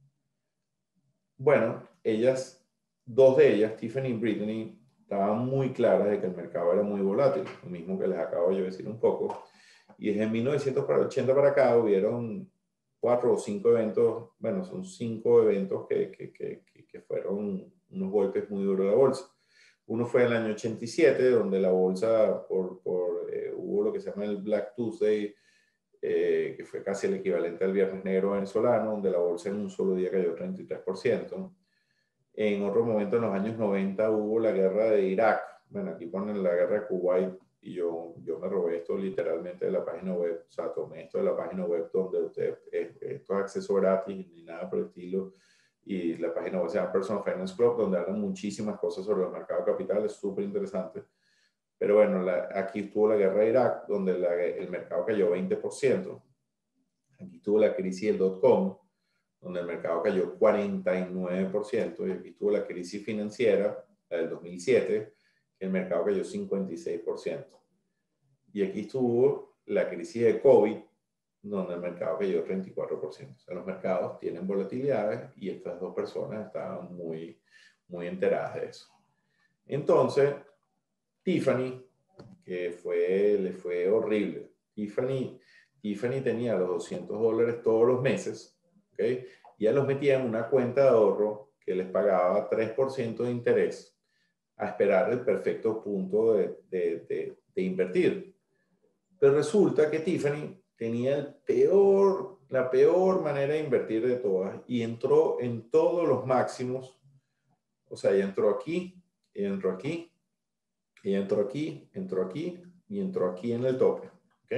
Bueno, dos de ellas, Tiffany y Brittany, estaban muy claras de que el mercado era muy volátil, lo mismo que les acabo de decir un poco. Y desde 1980 para acá hubieron 4 o 5 eventos, bueno, son 5 eventos que fueron unos golpes muy duros de la bolsa. Uno fue en el año 87, donde la bolsa, hubo lo que se llama el Black Tuesday, que fue casi el equivalente al Viernes Negro venezolano, donde la bolsa en un solo día cayó 33%. En otro momento, en los años 90, hubo la guerra de Irak. Bueno, aquí ponen la guerra de Kuwait, y yo me robé esto literalmente de la página web. O sea, tomé esto de la página web donde esto es acceso gratis ni nada por el estilo. Y la página web se llama Personal Finance Club, donde hablan muchísimas cosas sobre los mercados de capitales, súper interesante. Pero bueno, aquí estuvo la guerra de Irak, donde el mercado cayó 20%. Aquí estuvo la crisis del dot-com, donde el mercado cayó 49%. Y aquí estuvo la crisis financiera, la del 2007, que el mercado cayó 56%. Y aquí estuvo la crisis de COVID, donde el mercado cayó 34%. O sea, los mercados tienen volatilidades, y estas dos personas estaban muy, muy enteradas de eso. Entonces, Tiffany, que le fue horrible. Tiffany tenía los $200 todos los meses, ¿ok? Y ella los metía en una cuenta de ahorro que les pagaba 3% de interés a esperar el perfecto punto de invertir. Pero resulta que Tiffany tenía la peor manera de invertir de todas y entró en todos los máximos. O sea, ella entró aquí, ella entró aquí, ella entró aquí, entró aquí y entró aquí en el tope. ¿Ok?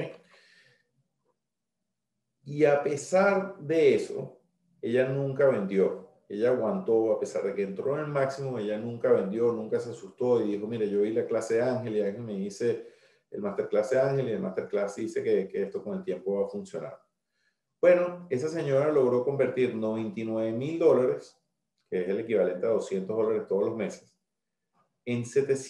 Y a pesar de eso, ella nunca vendió. Ella aguantó, a pesar de que entró en el máximo, ella nunca vendió, nunca se asustó y dijo, mire, yo vi la clase de Ángel y Ángel me dice el masterclass de Ángel y el masterclass dice que esto con el tiempo va a funcionar. Bueno, esa señora logró convertir $99,000, que es el equivalente a $200 todos los meses, en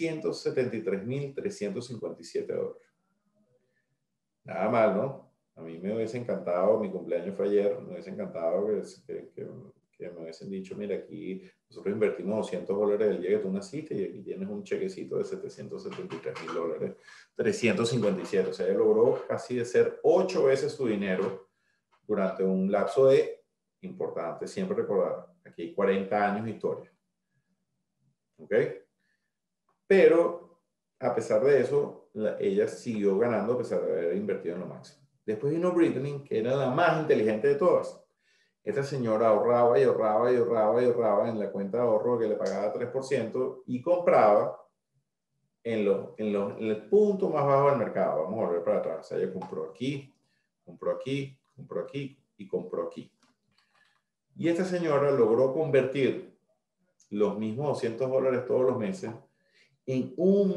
$773,357. Nada mal, ¿no? A mí me hubiese encantado, mi cumpleaños fue ayer, me hubiese encantado que me hubiesen dicho, mira, aquí nosotros invertimos $200 el día que tú naciste y aquí tienes un chequecito de $773,000, 357. O sea, ella logró casi de ser 8 veces su dinero durante un lapso de, importante, siempre recordar, aquí hay 40 años de historia. ¿Ok? Pero, a pesar de eso, ella siguió ganando a pesar de haber invertido en lo máximo. Después vino Britney, que era la más inteligente de todas. Esta señora ahorraba y ahorraba y ahorraba y ahorraba en la cuenta de ahorro que le pagaba 3% y compraba en el punto más bajo del mercado. Vamos a volver para atrás. O sea, ella compró aquí, compró aquí, compró aquí y compró aquí. Y esta señora logró convertir los mismos $200 todos los meses en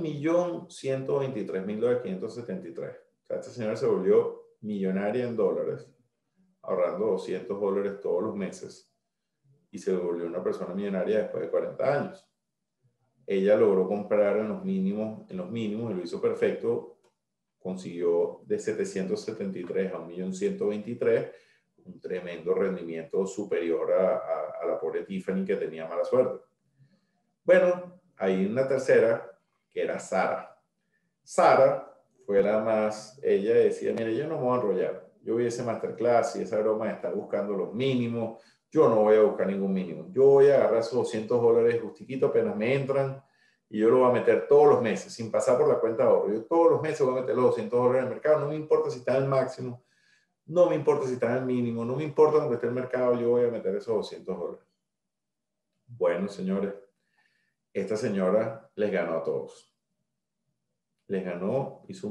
$1,123,573. O sea, esta señora se volvió millonaria en dólares, ahorrando $200 todos los meses, y se volvió una persona millonaria después de 40 años. Ella logró comprar en los mínimos y lo hizo perfecto. Consiguió de 773 a 1,123,000, un tremendo rendimiento superior a la pobre Tiffany, que tenía mala suerte. Bueno, hay una tercera, que era Sara. Sara fue la más, ella decía, mire, yo no me voy a enrollar. Yo vi ese masterclass y esa broma de estar buscando los mínimos. Yo no voy a buscar ningún mínimo. Yo voy a agarrar esos $200 justiquito apenas me entran y yo lo voy a meter todos los meses, sin pasar por la cuenta de ahorro. Yo todos los meses voy a meter los $200 en el mercado. No me importa si está en el máximo, no me importa si está en el mínimo, no me importa dónde esté el mercado, yo voy a meter esos $200. Bueno, señores, esta señora les ganó a todos. Les ganó, hizo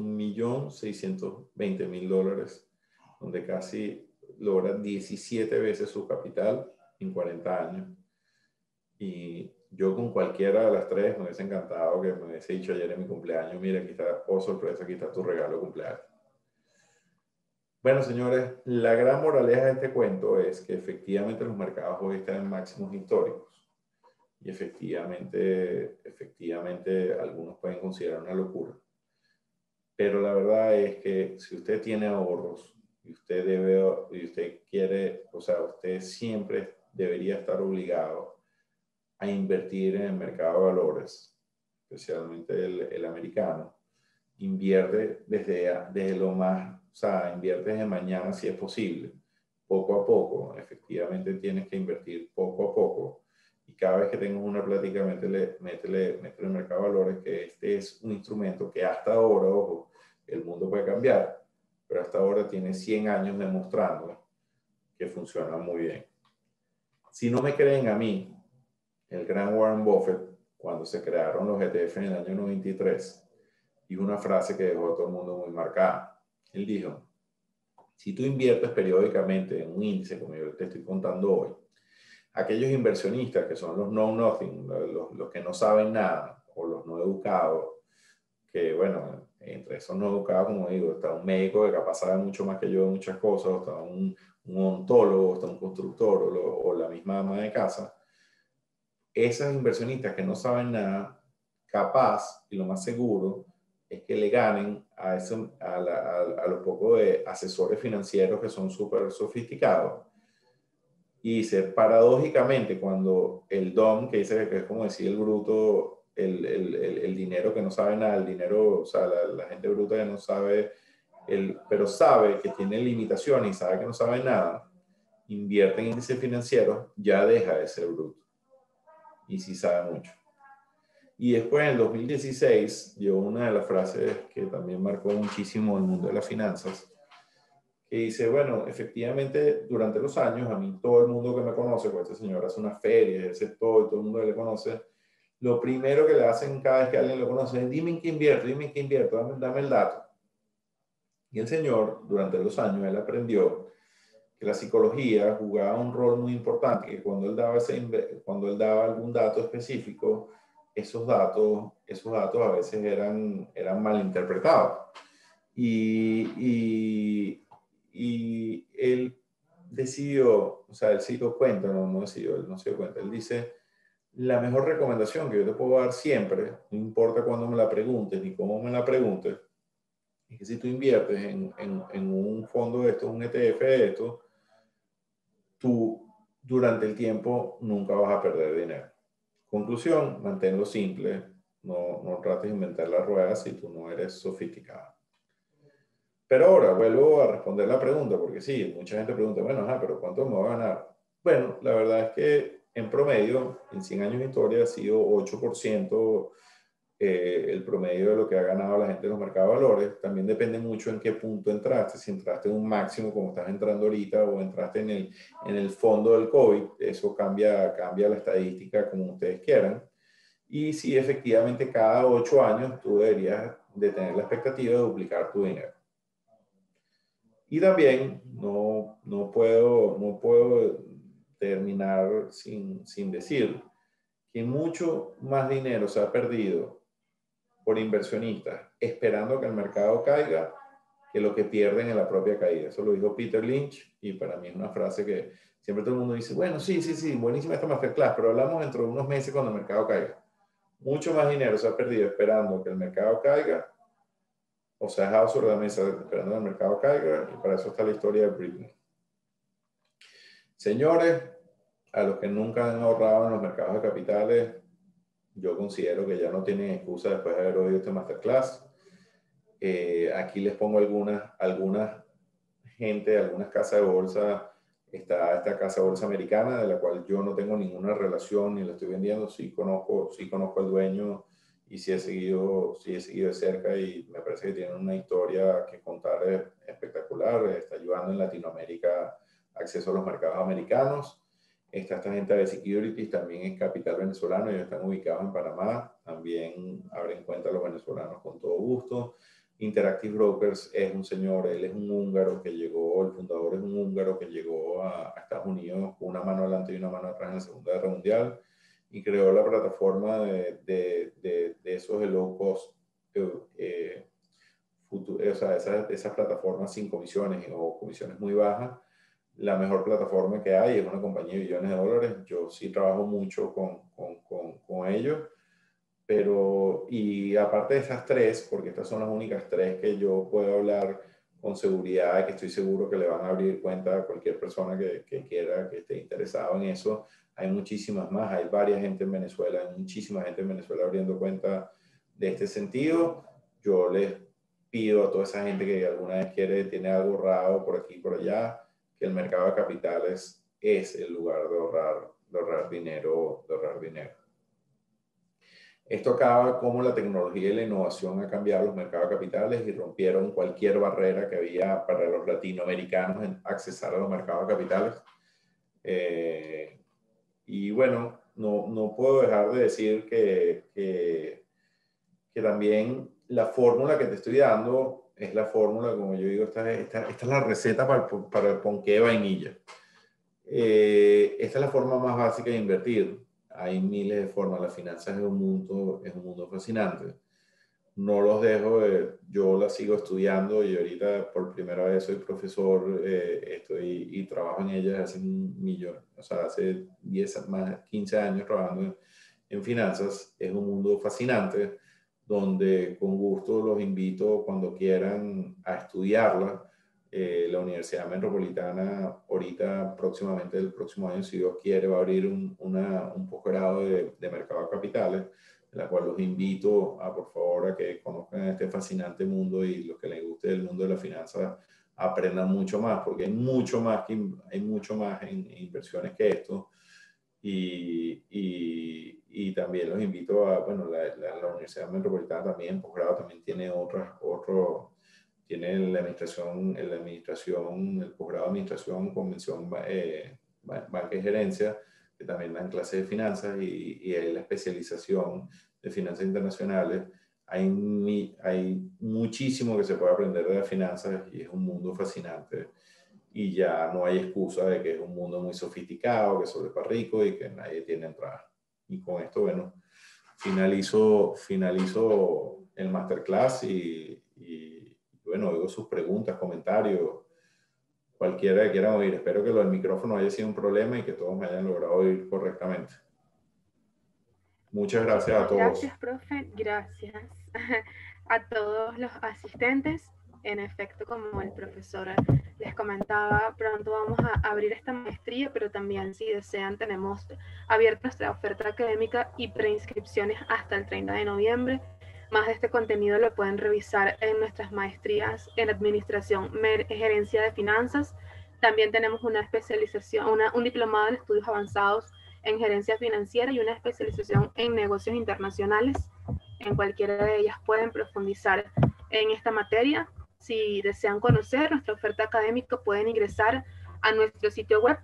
$1,620,000, donde casi logra 17 veces su capital en 40 años. Y yo con cualquiera de las tres me hubiese encantado que me hubiese dicho ayer en mi cumpleaños, mira, aquí está, oh sorpresa, aquí está tu regalo de cumpleaños. Bueno, señores, la gran moraleja de este cuento es que efectivamente los mercados hoy están en máximos históricos. Y efectivamente algunos pueden considerar una locura. Pero la verdad es que si usted tiene ahorros y usted quiere, o sea, usted siempre debería estar obligado a invertir en el mercado de valores, especialmente el americano. Invierte desde lo más, o sea, invierte desde mañana si es posible, poco a poco. Efectivamente tienes que invertir poco a poco. Y cada vez que tengas una plática, métele en el mercado de valores, que este es un instrumento que hasta ahora, ojo, el mundo puede cambiar, pero hasta ahora tiene 100 años demostrando que funciona muy bien. Si no me creen a mí, el gran Warren Buffett, cuando se crearon los ETF en el año 93, dijo una frase que dejó a todo el mundo muy marcada. Él dijo, si tú inviertes periódicamente en un índice, como yo te estoy contando hoy, aquellos inversionistas que son los know-nothing, los que no saben nada, o los no educados, que bueno, entre esos no educados, como digo, está un médico que capaz sabe mucho más que yo de muchas cosas, está un odontólogo, está un constructor o la misma ama de casa. Esos inversionistas que no saben nada, capaz, y lo más seguro, es que le ganen a los pocos de asesores financieros que son súper sofisticados. Y dice, paradójicamente, cuando el DOM, que dice que es como decir el bruto, el dinero que no sabe nada, el dinero, o sea, la gente bruta que no sabe, pero sabe que tiene limitaciones y sabe que no sabe nada, invierte en índices financieros, ya deja de ser bruto. Y sí sabe mucho. Y después, en el 2016, llegó una de las frases que también marcó muchísimo el mundo de las finanzas, que dice, bueno, efectivamente, durante los años, a mí todo el mundo que me conoce, pues este señor hace unas ferias, ese todo el mundo que le conoce, lo primero que le hacen cada vez que alguien lo conoce es, dime en qué invierto, dame el dato. Y el señor, durante los años, él aprendió que la psicología jugaba un rol muy importante, que cuando cuando él daba algún dato específico, esos datos a veces eran mal interpretados. Y él decidió, o sea, él se dio cuenta, no decidió, él no se dio cuenta, él dice, la mejor recomendación que yo te puedo dar siempre, no importa cuándo me la preguntes ni cómo me la preguntes, es que si tú inviertes en un fondo de estos, un ETF de estos, tú durante el tiempo nunca vas a perder dinero. Conclusión, manténlo simple, no trates de inventar la rueda si tú no eres sofisticado. Pero ahora vuelvo a responder la pregunta, porque sí, mucha gente pregunta, bueno, ajá, pero ¿cuánto me voy a ganar? Bueno, la verdad es que en promedio, en 100 años de historia, ha sido 8% el promedio de lo que ha ganado la gente de los mercados de valores. También depende mucho en qué punto entraste, si entraste en un máximo como estás entrando ahorita o entraste en el fondo del COVID, eso cambia la estadística como ustedes quieran. Y si efectivamente cada 8 años tú deberías de tener la expectativa de duplicar tu dinero. Y también no puedo terminar sin decir que mucho más dinero se ha perdido por inversionistas esperando que el mercado caiga que lo que pierden en la propia caída. Eso lo dijo Peter Lynch y para mí es una frase que siempre todo el mundo dice, bueno, sí, buenísima esta masterclass, pero hablamos dentro de unos meses cuando el mercado caiga. Mucho más dinero se ha perdido esperando que el mercado caiga o se ha dejado sobre la mesa esperando que el mercado caiga y para eso está la historia de Britney. Señores, a los que nunca han ahorrado en los mercados de capitales, yo considero que ya no tienen excusa después de haber oído este masterclass. Aquí les pongo algunas casas de bolsa. Está esta casa de bolsa americana, de la cual yo no tengo ninguna relación ni la estoy vendiendo. Sí conozco al dueño y sí he seguido de cerca y me parece que tienen una historia que contar espectacular. Está ayudando en Latinoamérica acceso a los mercados americanos. Está esta gente de Securities, también es capital venezolano, ellos están ubicados en Panamá, también abren cuenta a los venezolanos con todo gusto. Interactive Brokers es un señor, él es un húngaro que llegó, el fundador es un húngaro que llegó a Estados Unidos con una mano adelante y una mano atrás en la Segunda Guerra Mundial y creó la plataforma de esos de low cost, o sea, esas plataformas sin comisiones o comisiones muy bajas. La mejor plataforma que hay es una compañía de billones de dólares. Yo sí trabajo mucho con ellos. Pero, y aparte de esas tres, porque estas son las únicas tres que yo puedo hablar con seguridad y que estoy seguro que le van a abrir cuenta a cualquier persona que quiera, que esté interesado en eso, hay muchísimas más. Hay varias gente en Venezuela, hay muchísima gente en Venezuela abriendo cuenta de este sentido. Yo les pido a toda esa gente que alguna vez tiene algo ahorrado por aquí y por allá, que el mercado de capitales es el lugar de ahorrar dinero, Esto acaba como la tecnología y la innovación ha cambiado los mercados de capitales y rompieron cualquier barrera que había para los latinoamericanos en accesar a los mercados de capitales. Y bueno, no puedo dejar de decir que también la fórmula que te estoy dando es la fórmula, como yo digo, esta es la receta para el ponqué de vainilla. Esta es la forma más básica de invertir. Hay miles de formas. Las finanzas es un mundo fascinante. No los dejo, yo las sigo estudiando y ahorita por primera vez soy profesor, estoy y trabajo en ellas hace un millón, o sea, hace 10, más 15 años trabajando en finanzas. Es un mundo fascinante donde con gusto los invito cuando quieran a estudiarla. La Universidad Metropolitana ahorita próximamente el próximo año, si Dios quiere, va a abrir un posgrado de mercado de capitales, en la cual los invito a, por favor, a que conozcan este fascinante mundo y los que les guste el mundo de la finanza aprendan mucho más, porque hay mucho más en inversiones que esto. Y también los invito a, bueno, la Universidad Metropolitana también, posgrado, también tiene tiene la administración, el posgrado de administración, convención, banca y gerencia, que también dan clases de finanzas y hay la especialización de finanzas internacionales. Hay muchísimo que se puede aprender de las finanzas y es un mundo fascinante y ya no hay excusa de que es un mundo muy sofisticado, que solo es para ricos y que nadie tiene entrada. Y con esto, bueno, finalizo el masterclass y bueno, oigo sus preguntas, comentarios, cualquiera que quieran oír. Espero que lo del micrófono haya sido un problema y que todos me hayan logrado oír correctamente. Muchas gracias a Muchísimas todos. gracias, profe. Gracias a todos los asistentes. En efecto, como el profesor les comentaba, pronto vamos a abrir esta maestría, pero también si desean tenemos abierta nuestra oferta académica y preinscripciones hasta el 30 de noviembre. Más de este contenido lo pueden revisar en nuestras maestrías en Administración, Gerencia de Finanzas. También tenemos una especialización, un diplomado en estudios avanzados en gerencia financiera y una especialización en negocios internacionales. En cualquiera de ellas pueden profundizar en esta materia. Si desean conocer nuestra oferta académica, pueden ingresar a nuestro sitio web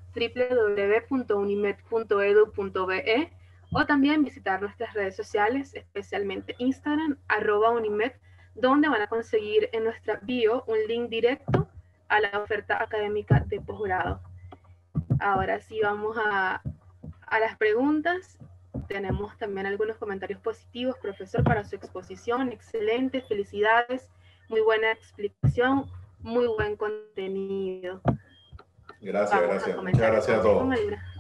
www.unimed.edu.be o también visitar nuestras redes sociales, especialmente Instagram, @Unimed, donde van a conseguir en nuestra bio un link directo a la oferta académica de posgrado. Ahora sí vamos a las preguntas. Tenemos también algunos comentarios positivos, profesor, para su exposición. Excelente, felicidades, muy buena explicación, muy buen contenido. Gracias. Muchas gracias a todos.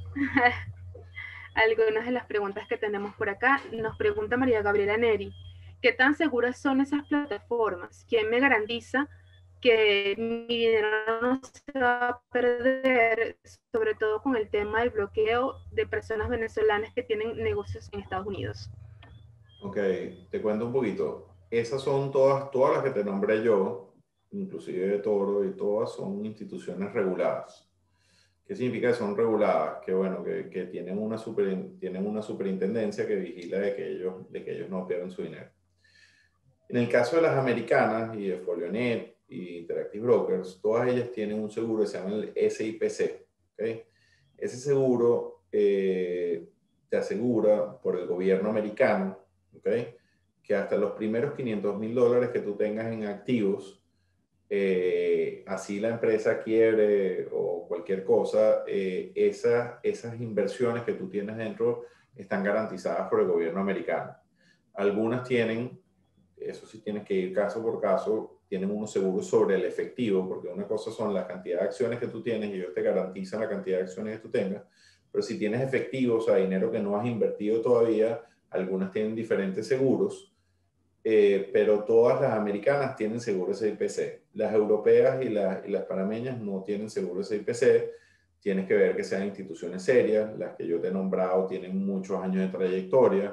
Algunas de las preguntas que tenemos por acá. Nos pregunta María Gabriela Neri, ¿qué tan seguras son esas plataformas? ¿Quién me garantiza que mi dinero no se va a perder, sobre todo con el tema del bloqueo de personas venezolanas que tienen negocios en Estados Unidos? Ok, te cuento un poquito. Esas son todas las que te nombré yo, inclusive de Toro, y todas son instituciones reguladas. ¿Qué significa que son reguladas? Que bueno, que tienen una superintendencia que vigila de que ellos no pierdan su dinero. En el caso de las americanas y de Folionet y Interactive Brokers, todas ellas tienen un seguro que se llama el SIPC. ¿Okay? Ese seguro te asegura por el gobierno americano, ¿okay? Que hasta los primeros $500,000 que tú tengas en activos, así la empresa quiebre o cualquier cosa, esas inversiones que tú tienes dentro están garantizadas por el gobierno americano. Algunas tienen, eso sí tienes que ir caso por caso, tienen unos seguros sobre el efectivo, porque una cosa son la cantidad de acciones que tú tienes y ellos te garantizan la cantidad de acciones que tú tengas, pero si tienes efectivo, o sea, dinero que no has invertido todavía, algunas tienen diferentes seguros, pero todas las americanas tienen seguro SIPC. Las europeas y las panameñas no tienen seguro SIPC. Tienes que ver que sean instituciones serias. Las que yo te he nombrado tienen muchos años de trayectoria.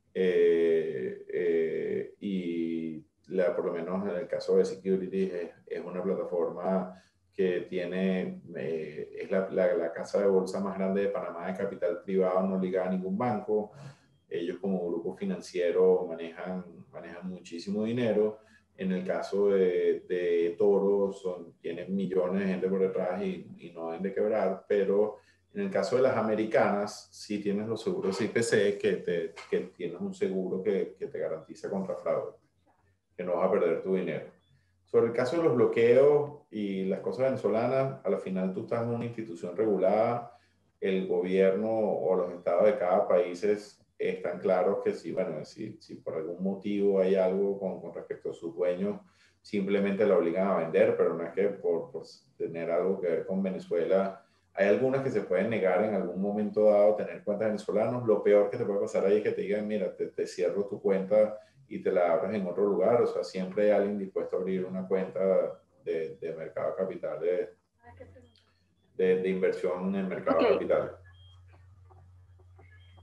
Y por lo menos en el caso de Securities es una plataforma que tiene, es la casa de bolsa más grande de Panamá de capital privado, no ligada a ningún banco. Ellos como grupo financiero manejan muchísimo dinero. En el caso de Toro, tienen millones de gente por detrás y no deben de quebrar, pero en el caso de las americanas, sí tienes los seguros IPC que tienes un seguro que te garantiza contra fraude, que no vas a perder tu dinero. Sobre el caso de los bloqueos y las cosas venezolanas, a la final tú estás en una institución regulada, el gobierno o los estados de cada país están claros que si, bueno, si por algún motivo hay algo con respecto a sus dueños, simplemente la obligan a vender, pero no es que por tener algo que ver con Venezuela. Hay algunas que se pueden negar en algún momento dado tener cuentas venezolanos. Lo peor que te puede pasar ahí es que te digan, mira, te cierro tu cuenta y te la abres en otro lugar. O sea, siempre hay alguien dispuesto a abrir una cuenta de mercado de capitales, de inversión en el mercado de capitales.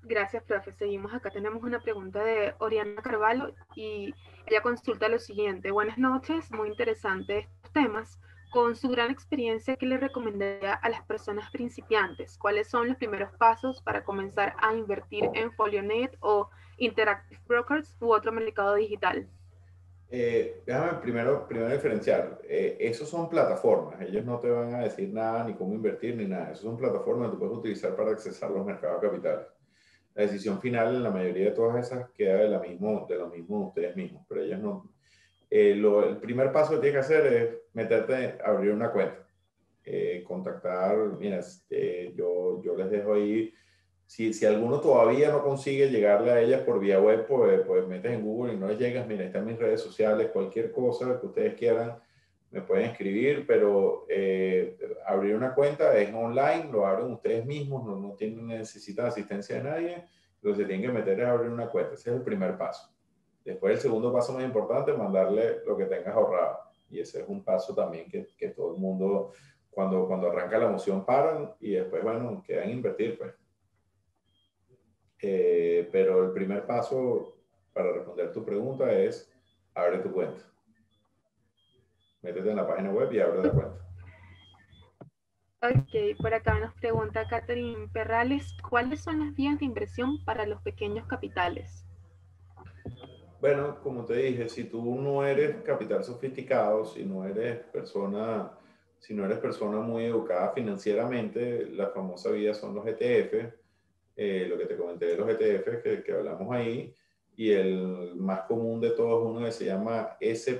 Gracias, profe. Seguimos acá. Tenemos una pregunta de Oriana Carvalho y ella consulta lo siguiente. Buenas noches, muy interesante estos temas. Con su gran experiencia, ¿qué le recomendaría a las personas principiantes? ¿Cuáles son los primeros pasos para comenzar a invertir en Folionet o Interactive Brokers u otro mercado digital? Déjame primero diferenciar. Esos son plataformas. Ellos no te van a decir nada, ni cómo invertir, ni nada. Esos son plataformas que tú puedes utilizar para accesar los mercados de capitales. La decisión final en la mayoría de todas esas queda de lo mismo de ustedes mismos, pero ellos no. El primer paso que tienes que hacer es meterte, abrir una cuenta, contactar, mira, yo les dejo ahí, si alguno todavía no consigue llegarle a ellas por vía web, pues metes en Google y no les llegas, mira, están mis redes sociales, cualquier cosa que ustedes quieran, me pueden escribir, pero abrir una cuenta es online, lo abren ustedes mismos, no necesitan asistencia de nadie, lo que se tienen que meter es abrir una cuenta, ese es el primer paso. Después el segundo paso más importante es mandarle lo que tengas ahorrado. Y ese es un paso también que todo el mundo, cuando arranca la emoción, paran y después, bueno, quedan a invertir, pues. Pero el primer paso para responder tu pregunta es abre tu cuenta. Métete en la página web y abre la cuenta. Ok, por acá nos pregunta Catherine Perrales, ¿cuáles son las vías de inversión para los pequeños capitales? Bueno, como te dije, si tú no eres capital sofisticado, si no eres persona muy educada financieramente, la famosa vía son los ETF, lo que te comenté de los ETF que hablamos ahí, y el más común de todos uno que se llama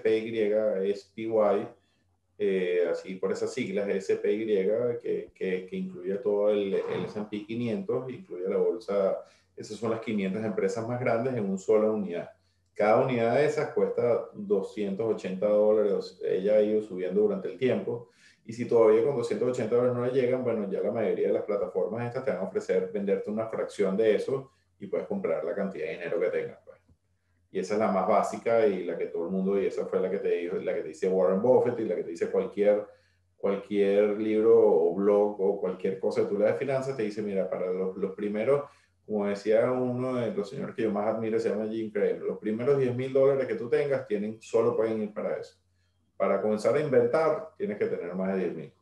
SPY, así por esas siglas, SPY, que incluye todo el S&P 500, incluye la bolsa, esas son las 500 empresas más grandes en una sola unidad. Cada unidad de esas cuesta $280, ella ha ido subiendo durante el tiempo, y si todavía con $280 no le llegan, bueno, ya la mayoría de las plataformas estas te van a ofrecer venderte una fracción de eso y puedes comprar la cantidad de dinero que tengas, pues. Y esa es la más básica y la que todo el mundo, y esa fue la que te dijo, la que te dice Warren Buffett y la que te dice cualquier libro o blog o cualquier cosa que tú leas de finanzas, te dice, mira, para los primeros, como decía uno de los señores que yo más admiro, se llama Jim Cramer, los primeros $10,000 que tú tengas solo pueden ir para eso. Para comenzar a inventar, tienes que tener más de 10,000.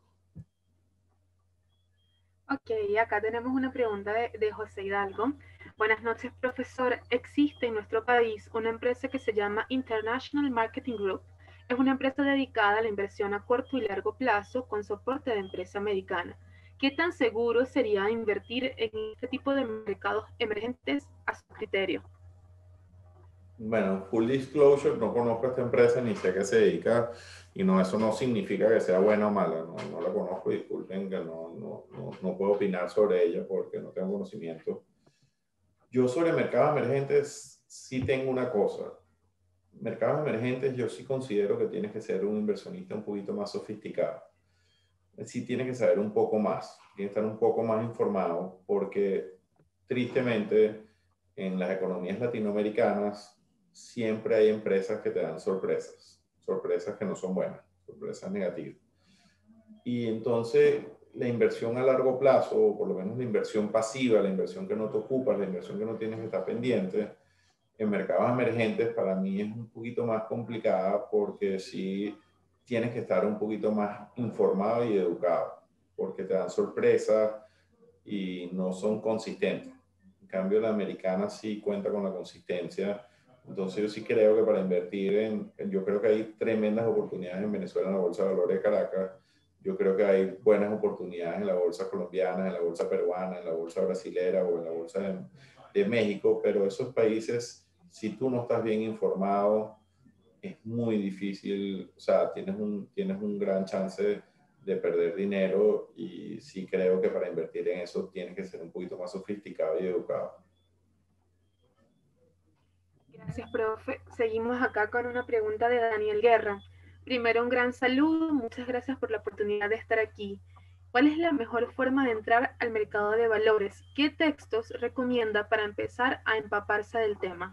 Ok, acá tenemos una pregunta de José Hidalgo. Buenas noches, profesor. Existe en nuestro país una empresa que se llama International Marketing Group. Es una empresa dedicada a la inversión a corto y largo plazo con soporte de empresa americana. ¿Qué tan seguro sería invertir en este tipo de mercados emergentes a su criterio? Bueno, full disclosure, no conozco esta empresa ni sé a qué se dedica y no, eso no significa que sea buena o mala, no la conozco, disculpen que no puedo opinar sobre ella porque no tengo conocimiento. Yo sobre mercados emergentes sí tengo una cosa, mercados emergentes yo sí considero que tienes que ser un inversionista un poquito más sofisticado, sí tienes que saber un poco más, tienes que estar un poco más informado porque tristemente en las economías latinoamericanas siempre hay empresas que te dan sorpresas, sorpresas que no son buenas, sorpresas negativas. Y entonces la inversión a largo plazo, o por lo menos la inversión pasiva, la inversión que no te ocupas, la inversión que no tienes que estar pendiente, en mercados emergentes para mí es un poquito más complicada porque sí tienes que estar un poquito más informado y educado, porque te dan sorpresas y no son consistentes. En cambio, la americana sí cuenta con la consistencia. Entonces yo sí creo que para invertir yo creo que hay tremendas oportunidades en Venezuela en la Bolsa de Valores de Caracas. Yo creo que hay buenas oportunidades en la bolsa colombiana, en la bolsa peruana, en la bolsa brasilera o en la bolsa de México, pero esos países, si tú no estás bien informado, es muy difícil, o sea, tienes un gran chance de perder dinero y sí creo que para invertir en eso tienes que ser un poquito más sofisticado y educado. Gracias, profe. Seguimos acá con una pregunta de Daniel Guerra. Primero, un gran saludo. Muchas gracias por la oportunidad de estar aquí. ¿Cuál es la mejor forma de entrar al mercado de valores? ¿Qué textos recomienda para empezar a empaparse del tema?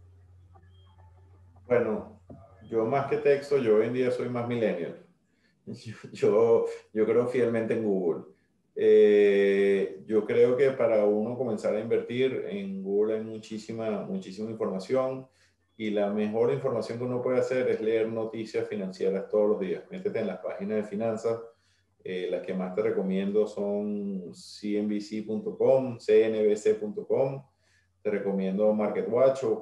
Bueno, yo más que texto, yo hoy en día soy más millennial. Yo, yo creo fielmente en Google. Yo creo que para uno comenzar a invertir en Google hay muchísima información y la mejor información que uno puede hacer es leer noticias financieras todos los días. Métete en las páginas de finanzas. Las que más te recomiendo son cnbc.com, cnbc.com. Te recomiendo MarketWatch o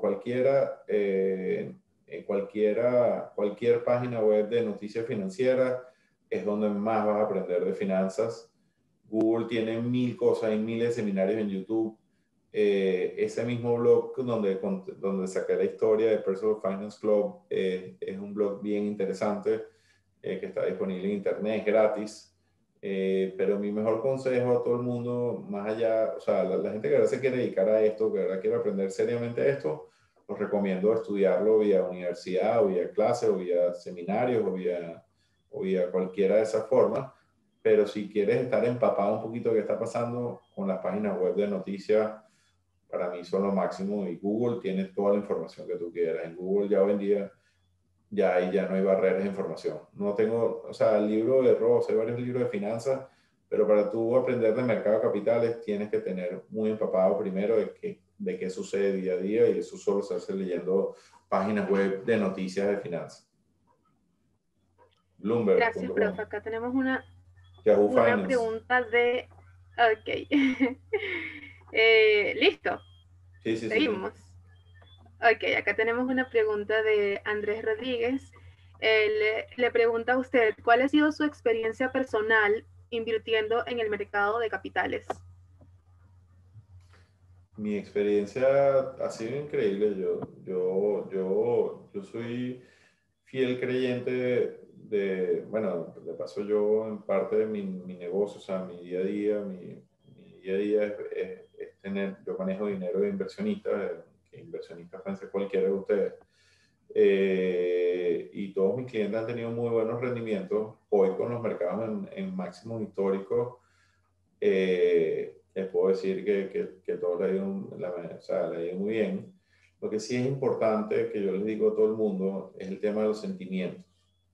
cualquier página web de noticias financieras es donde más vas a aprender de finanzas. Google tiene mil cosas, hay miles de seminarios en YouTube. Ese mismo blog donde saqué la historia de Personal Finance Club es un blog bien interesante que está disponible en internet, es gratis. Pero mi mejor consejo a todo el mundo, más allá, o sea, la gente que ahora se quiere dedicar a esto, que ahora quiere aprender seriamente esto, os recomiendo estudiarlo vía universidad, o vía clases, o vía seminarios, o vía cualquiera de esas formas. Pero si quieres estar empapado un poquito de qué está pasando con las páginas web de noticias, para mí son lo máximo y Google tiene toda la información que tú quieras. En Google ya hoy en día ya ahí ya no hay barreras de información. No tengo, o sea, el libro de Ross, hay varios libros de finanzas, pero para tú aprender de mercado de capitales tienes que tener muy empapado primero de qué sucede día a día y eso solo se hace leyendo páginas web de noticias de finanzas. Gracias, Bloomberg.com, profe. Acá tenemos Yahoo una Finance. pregunta de... Ok. Listo. Sí, sí, sí, sí. Seguimos. Ok, acá tenemos una pregunta de Andrés Rodríguez. Le pregunta a usted, ¿cuál ha sido su experiencia personal invirtiendo en el mercado de capitales? Mi experiencia ha sido increíble. Yo soy fiel creyente bueno, de paso yo en parte de mi negocio, o sea, mi día a día, mi día a día es tener, yo manejo dinero de inversionistas, que inversionistas pueden ser cualquiera de ustedes. Y todos mis clientes han tenido muy buenos rendimientos. Hoy con los mercados en máximos históricos, les puedo decir que todo le ha ido, o sea, le ha ido muy bien. Lo que sí es importante, que yo les digo a todo el mundo, es el tema de los sentimientos.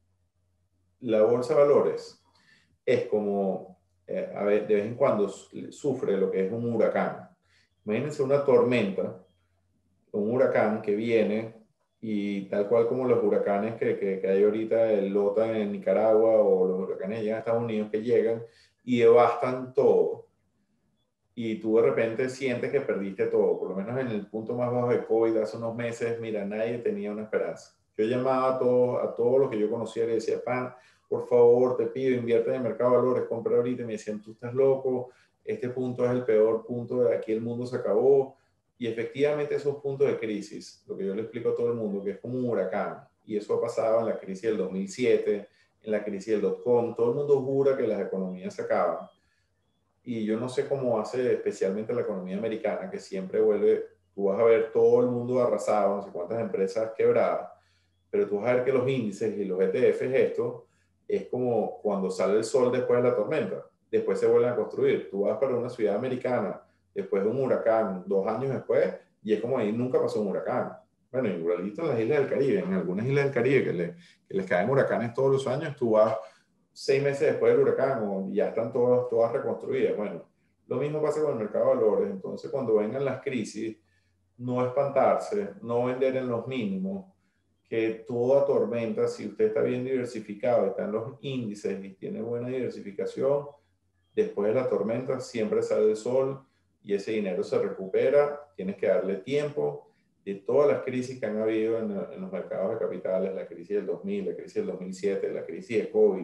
La bolsa de valores es como, a ver, de vez en cuando sufre lo que es un huracán. Imagínense una tormenta, un huracán que viene y tal cual como los huracanes que hay ahorita, el Lota en Nicaragua o los huracanes que llegan a Estados Unidos que llegan y devastan todo y tú de repente sientes que perdiste todo, por lo menos en el punto más bajo de COVID hace unos meses, mira, nadie tenía una esperanza. Yo llamaba a todos los que yo conocía y le decía, pan, por favor, te pido, invierte en el mercado de valores, compra ahorita. Y me decían, tú estás loco, este punto es el peor punto de aquí, el mundo se acabó. Y efectivamente esos puntos de crisis, lo que yo le explico a todo el mundo, que es como un huracán, y eso ha pasado en la crisis del 2007, en la crisis del dot-com, todo el mundo jura que las economías se acaban y yo no sé cómo hace especialmente la economía americana, que siempre vuelve, tú vas a ver todo el mundo arrasado, no sé cuántas empresas quebradas, pero tú vas a ver que los índices y los ETFs, esto es como cuando sale el sol después de la tormenta, después se vuelven a construir. Tú vas para una ciudad americana después de un huracán, 2 años después, y es como ahí nunca pasó un huracán. Bueno, igualito en las islas del Caribe, en algunas islas del Caribe que les caen huracanes todos los años, tú vas 6 meses después del huracán y ya están todas reconstruidas. Bueno, lo mismo pasa con el mercado de valores. Entonces, cuando vengan las crisis, no espantarse, no vender en los mínimos, que toda tormenta, si usted está bien diversificado, está en los índices y tiene buena diversificación, después de la tormenta siempre sale el sol y ese dinero se recupera. Tienes que darle tiempo. De todas las crisis que han habido en los mercados de capitales, la crisis del 2000, la crisis del 2007, la crisis de COVID,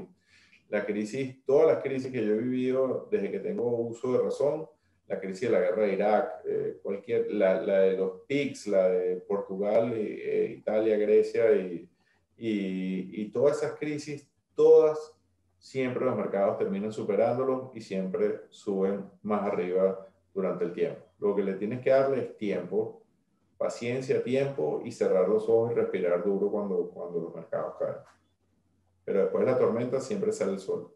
todas las crisis que yo he vivido desde que tengo uso de razón, la crisis de la guerra de Irak, la de los PIGS, la de Portugal, Italia, Grecia y todas esas crisis, todas siempre los mercados terminan superándolos y siempre suben más arriba durante el tiempo. Lo que le tienes que darle es tiempo, paciencia, tiempo y cerrar los ojos y respirar duro cuando los mercados caen. Pero después de la tormenta siempre sale el sol.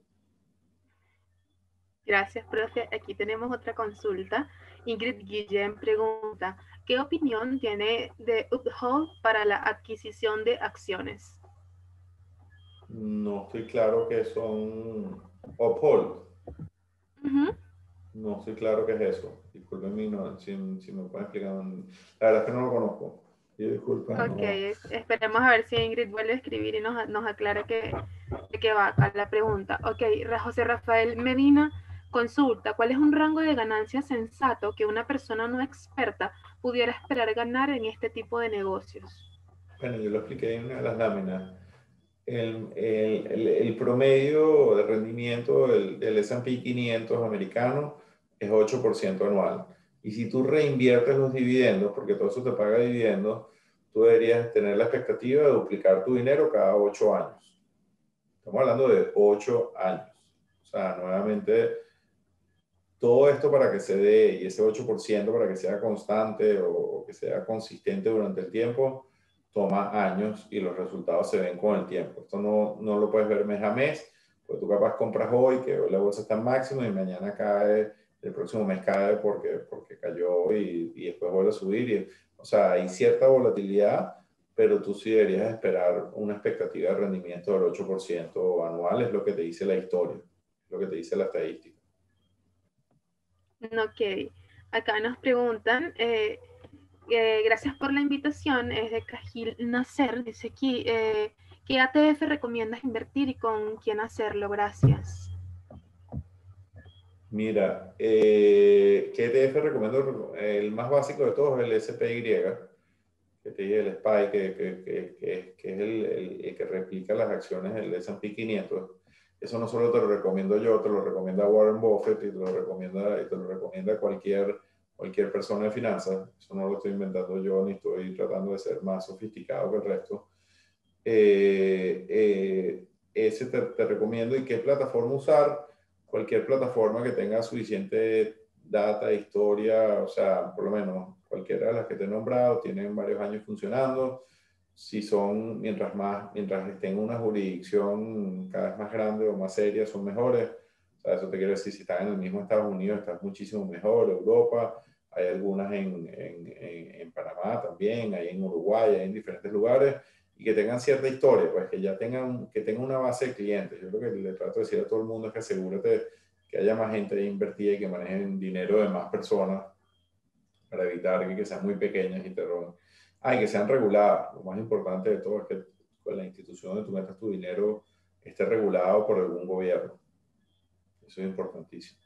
Gracias, profe. Aquí tenemos otra consulta. Ingrid Guillén pregunta, ¿qué opinión tiene de Uphold para la adquisición de acciones? No estoy claro que son Uphold. Ujú. No estoy claro qué es eso. Disculpen mi ignorancia, si me pueden explicar. La verdad es que no lo conozco. Y disculpa, Ok, no. esperemos a ver si Ingrid vuelve a escribir y nos aclara de qué va acá la pregunta. Ok, José Rafael Medina consulta, ¿cuál es un rango de ganancia sensato que una persona no experta pudiera esperar ganar en este tipo de negocios? Bueno, yo lo expliqué en una de las láminas. El promedio de rendimiento del S&P 500 americano es 8% anual. Y si tú reinviertes los dividendos, porque todo eso te paga dividendos, tú deberías tener la expectativa de duplicar tu dinero cada 8 años. Estamos hablando de 8 años. O sea, nuevamente, todo esto para que se dé y ese 8% para que sea constante o que sea consistente durante el tiempo, toma años y los resultados se ven con el tiempo. Esto no lo puedes ver mes a mes, pues tú capaz compras hoy, que hoy la bolsa está en máximo y mañana cae, el próximo mes cae porque cayó y después vuelve a subir. O sea, hay cierta volatilidad, pero tú sí deberías esperar una expectativa de rendimiento del 8% anual, es lo que te dice la historia, es lo que te dice la estadística. Ok, acá nos preguntan, gracias por la invitación, es de Cajil Nacer, dice aquí, ¿qué ATF recomiendas invertir y con quién hacerlo? Gracias. Mira, ¿qué ETF recomiendo? El más básico de todos es el SPY, que te dije, el SPY, que es el que replica las acciones del S&P 500. Eso no solo te lo recomiendo yo, te lo recomienda Warren Buffett y te lo recomienda cualquier persona de finanzas. Eso no lo estoy inventando yo, ni estoy tratando de ser más sofisticado que el resto. Ese te recomiendo. ¿Y qué plataforma usar? Cualquier plataforma que tenga suficiente data, historia, o sea, por lo menos cualquiera de las que te he nombrado, tienen varios años funcionando. Si son, mientras estén en una jurisdicción cada vez más grande o más seria, son mejores. O sea, eso te quiere decir, si estás en el mismo Estados Unidos, estás muchísimo mejor. Europa, hay algunas en Panamá también, hay en Uruguay, hay en diferentes lugares y que tengan cierta historia, pues que tengan una base de clientes. Yo lo que le trato de decir a todo el mundo es que asegúrate que haya más gente ahí invertida y que manejen dinero de más personas para evitar que sean muy pequeñas y te roben. Ah, y que sean reguladas. Lo más importante de todo es que la institución donde tú metas tu dinero esté regulado por algún gobierno. Eso es importantísimo.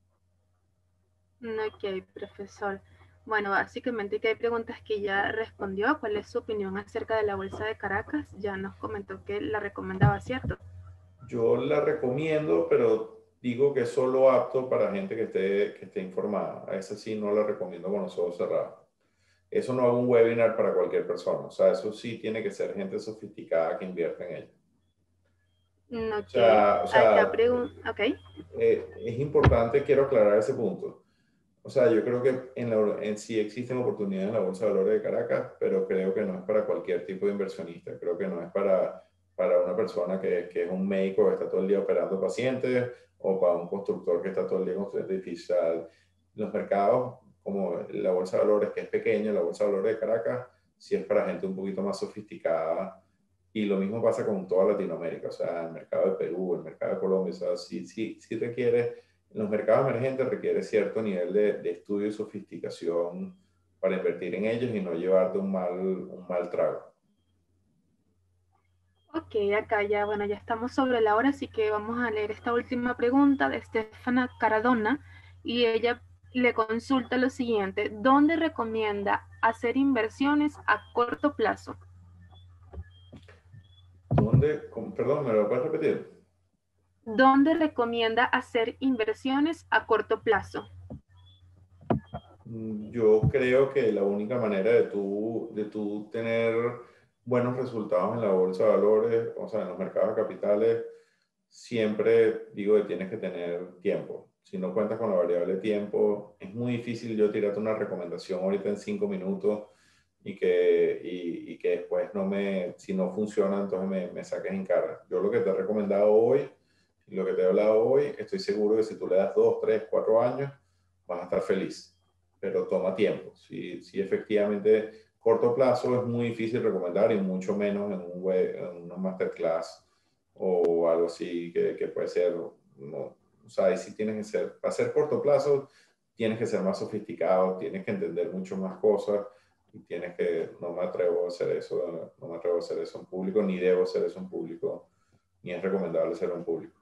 Ok, profesor. Bueno, básicamente que hay preguntas que ya respondió. ¿Cuál es su opinión acerca de la Bolsa de Caracas? Ya nos comentó que la recomendaba, ¿cierto? Yo la recomiendo, pero digo que es solo apto para gente que esté informada. A esa sí no la recomiendo con los ojos cerrados. Eso no hago un webinar para cualquier persona. O sea, eso sí tiene que ser gente sofisticada que invierta en ello. O Ok, sea, o acá sea pregunta, ok. es importante, quiero aclarar ese punto. O sea, yo creo que en sí existen oportunidades en la Bolsa de Valores de Caracas, pero creo que no es para cualquier tipo de inversionista. Creo que no es para una persona que es un médico que está todo el día operando pacientes o para un constructor que está todo el día construyendo edificios. O sea, los mercados, como la Bolsa de Valores, que es pequeña, la Bolsa de Valores de Caracas, sí es para gente un poquito más sofisticada. Y lo mismo pasa con toda Latinoamérica. O sea, el mercado de Perú, el mercado de Colombia, o sea, sí requiere en los mercados emergentes requiere cierto nivel de estudio y sofisticación para invertir en ellos y no llevarte un mal trago. Ok, acá ya, bueno, ya estamos sobre la hora, así que vamos a leer esta última pregunta de Stefana Caradona y ella le consulta lo siguiente, ¿dónde recomienda hacer inversiones a corto plazo? Perdón, ¿me lo puedes repetir? ¿Dónde recomienda hacer inversiones a corto plazo? Yo creo que la única manera de tú tener buenos resultados en la bolsa de valores, o sea, en los mercados de capitales, siempre digo que tienes que tener tiempo. Si no cuentas con la variable tiempo, es muy difícil yo tirarte una recomendación ahorita en 5 minutos y que después si no funciona, entonces me saques en cara. Yo lo que te he recomendado hoy, lo que te he hablado hoy, estoy seguro que si tú le das 2, 3, 4 años, vas a estar feliz, pero toma tiempo. Si efectivamente corto plazo es muy difícil recomendar y mucho menos en una masterclass o algo así que puede ser, no, o sea, ahí sí tienes que ser, para ser corto plazo, tienes que ser más sofisticado, tienes que entender mucho más cosas y tienes que, no me atrevo a hacer eso, no me atrevo a hacer eso en público, ni debo hacer eso en público, ni es recomendable hacerlo en público.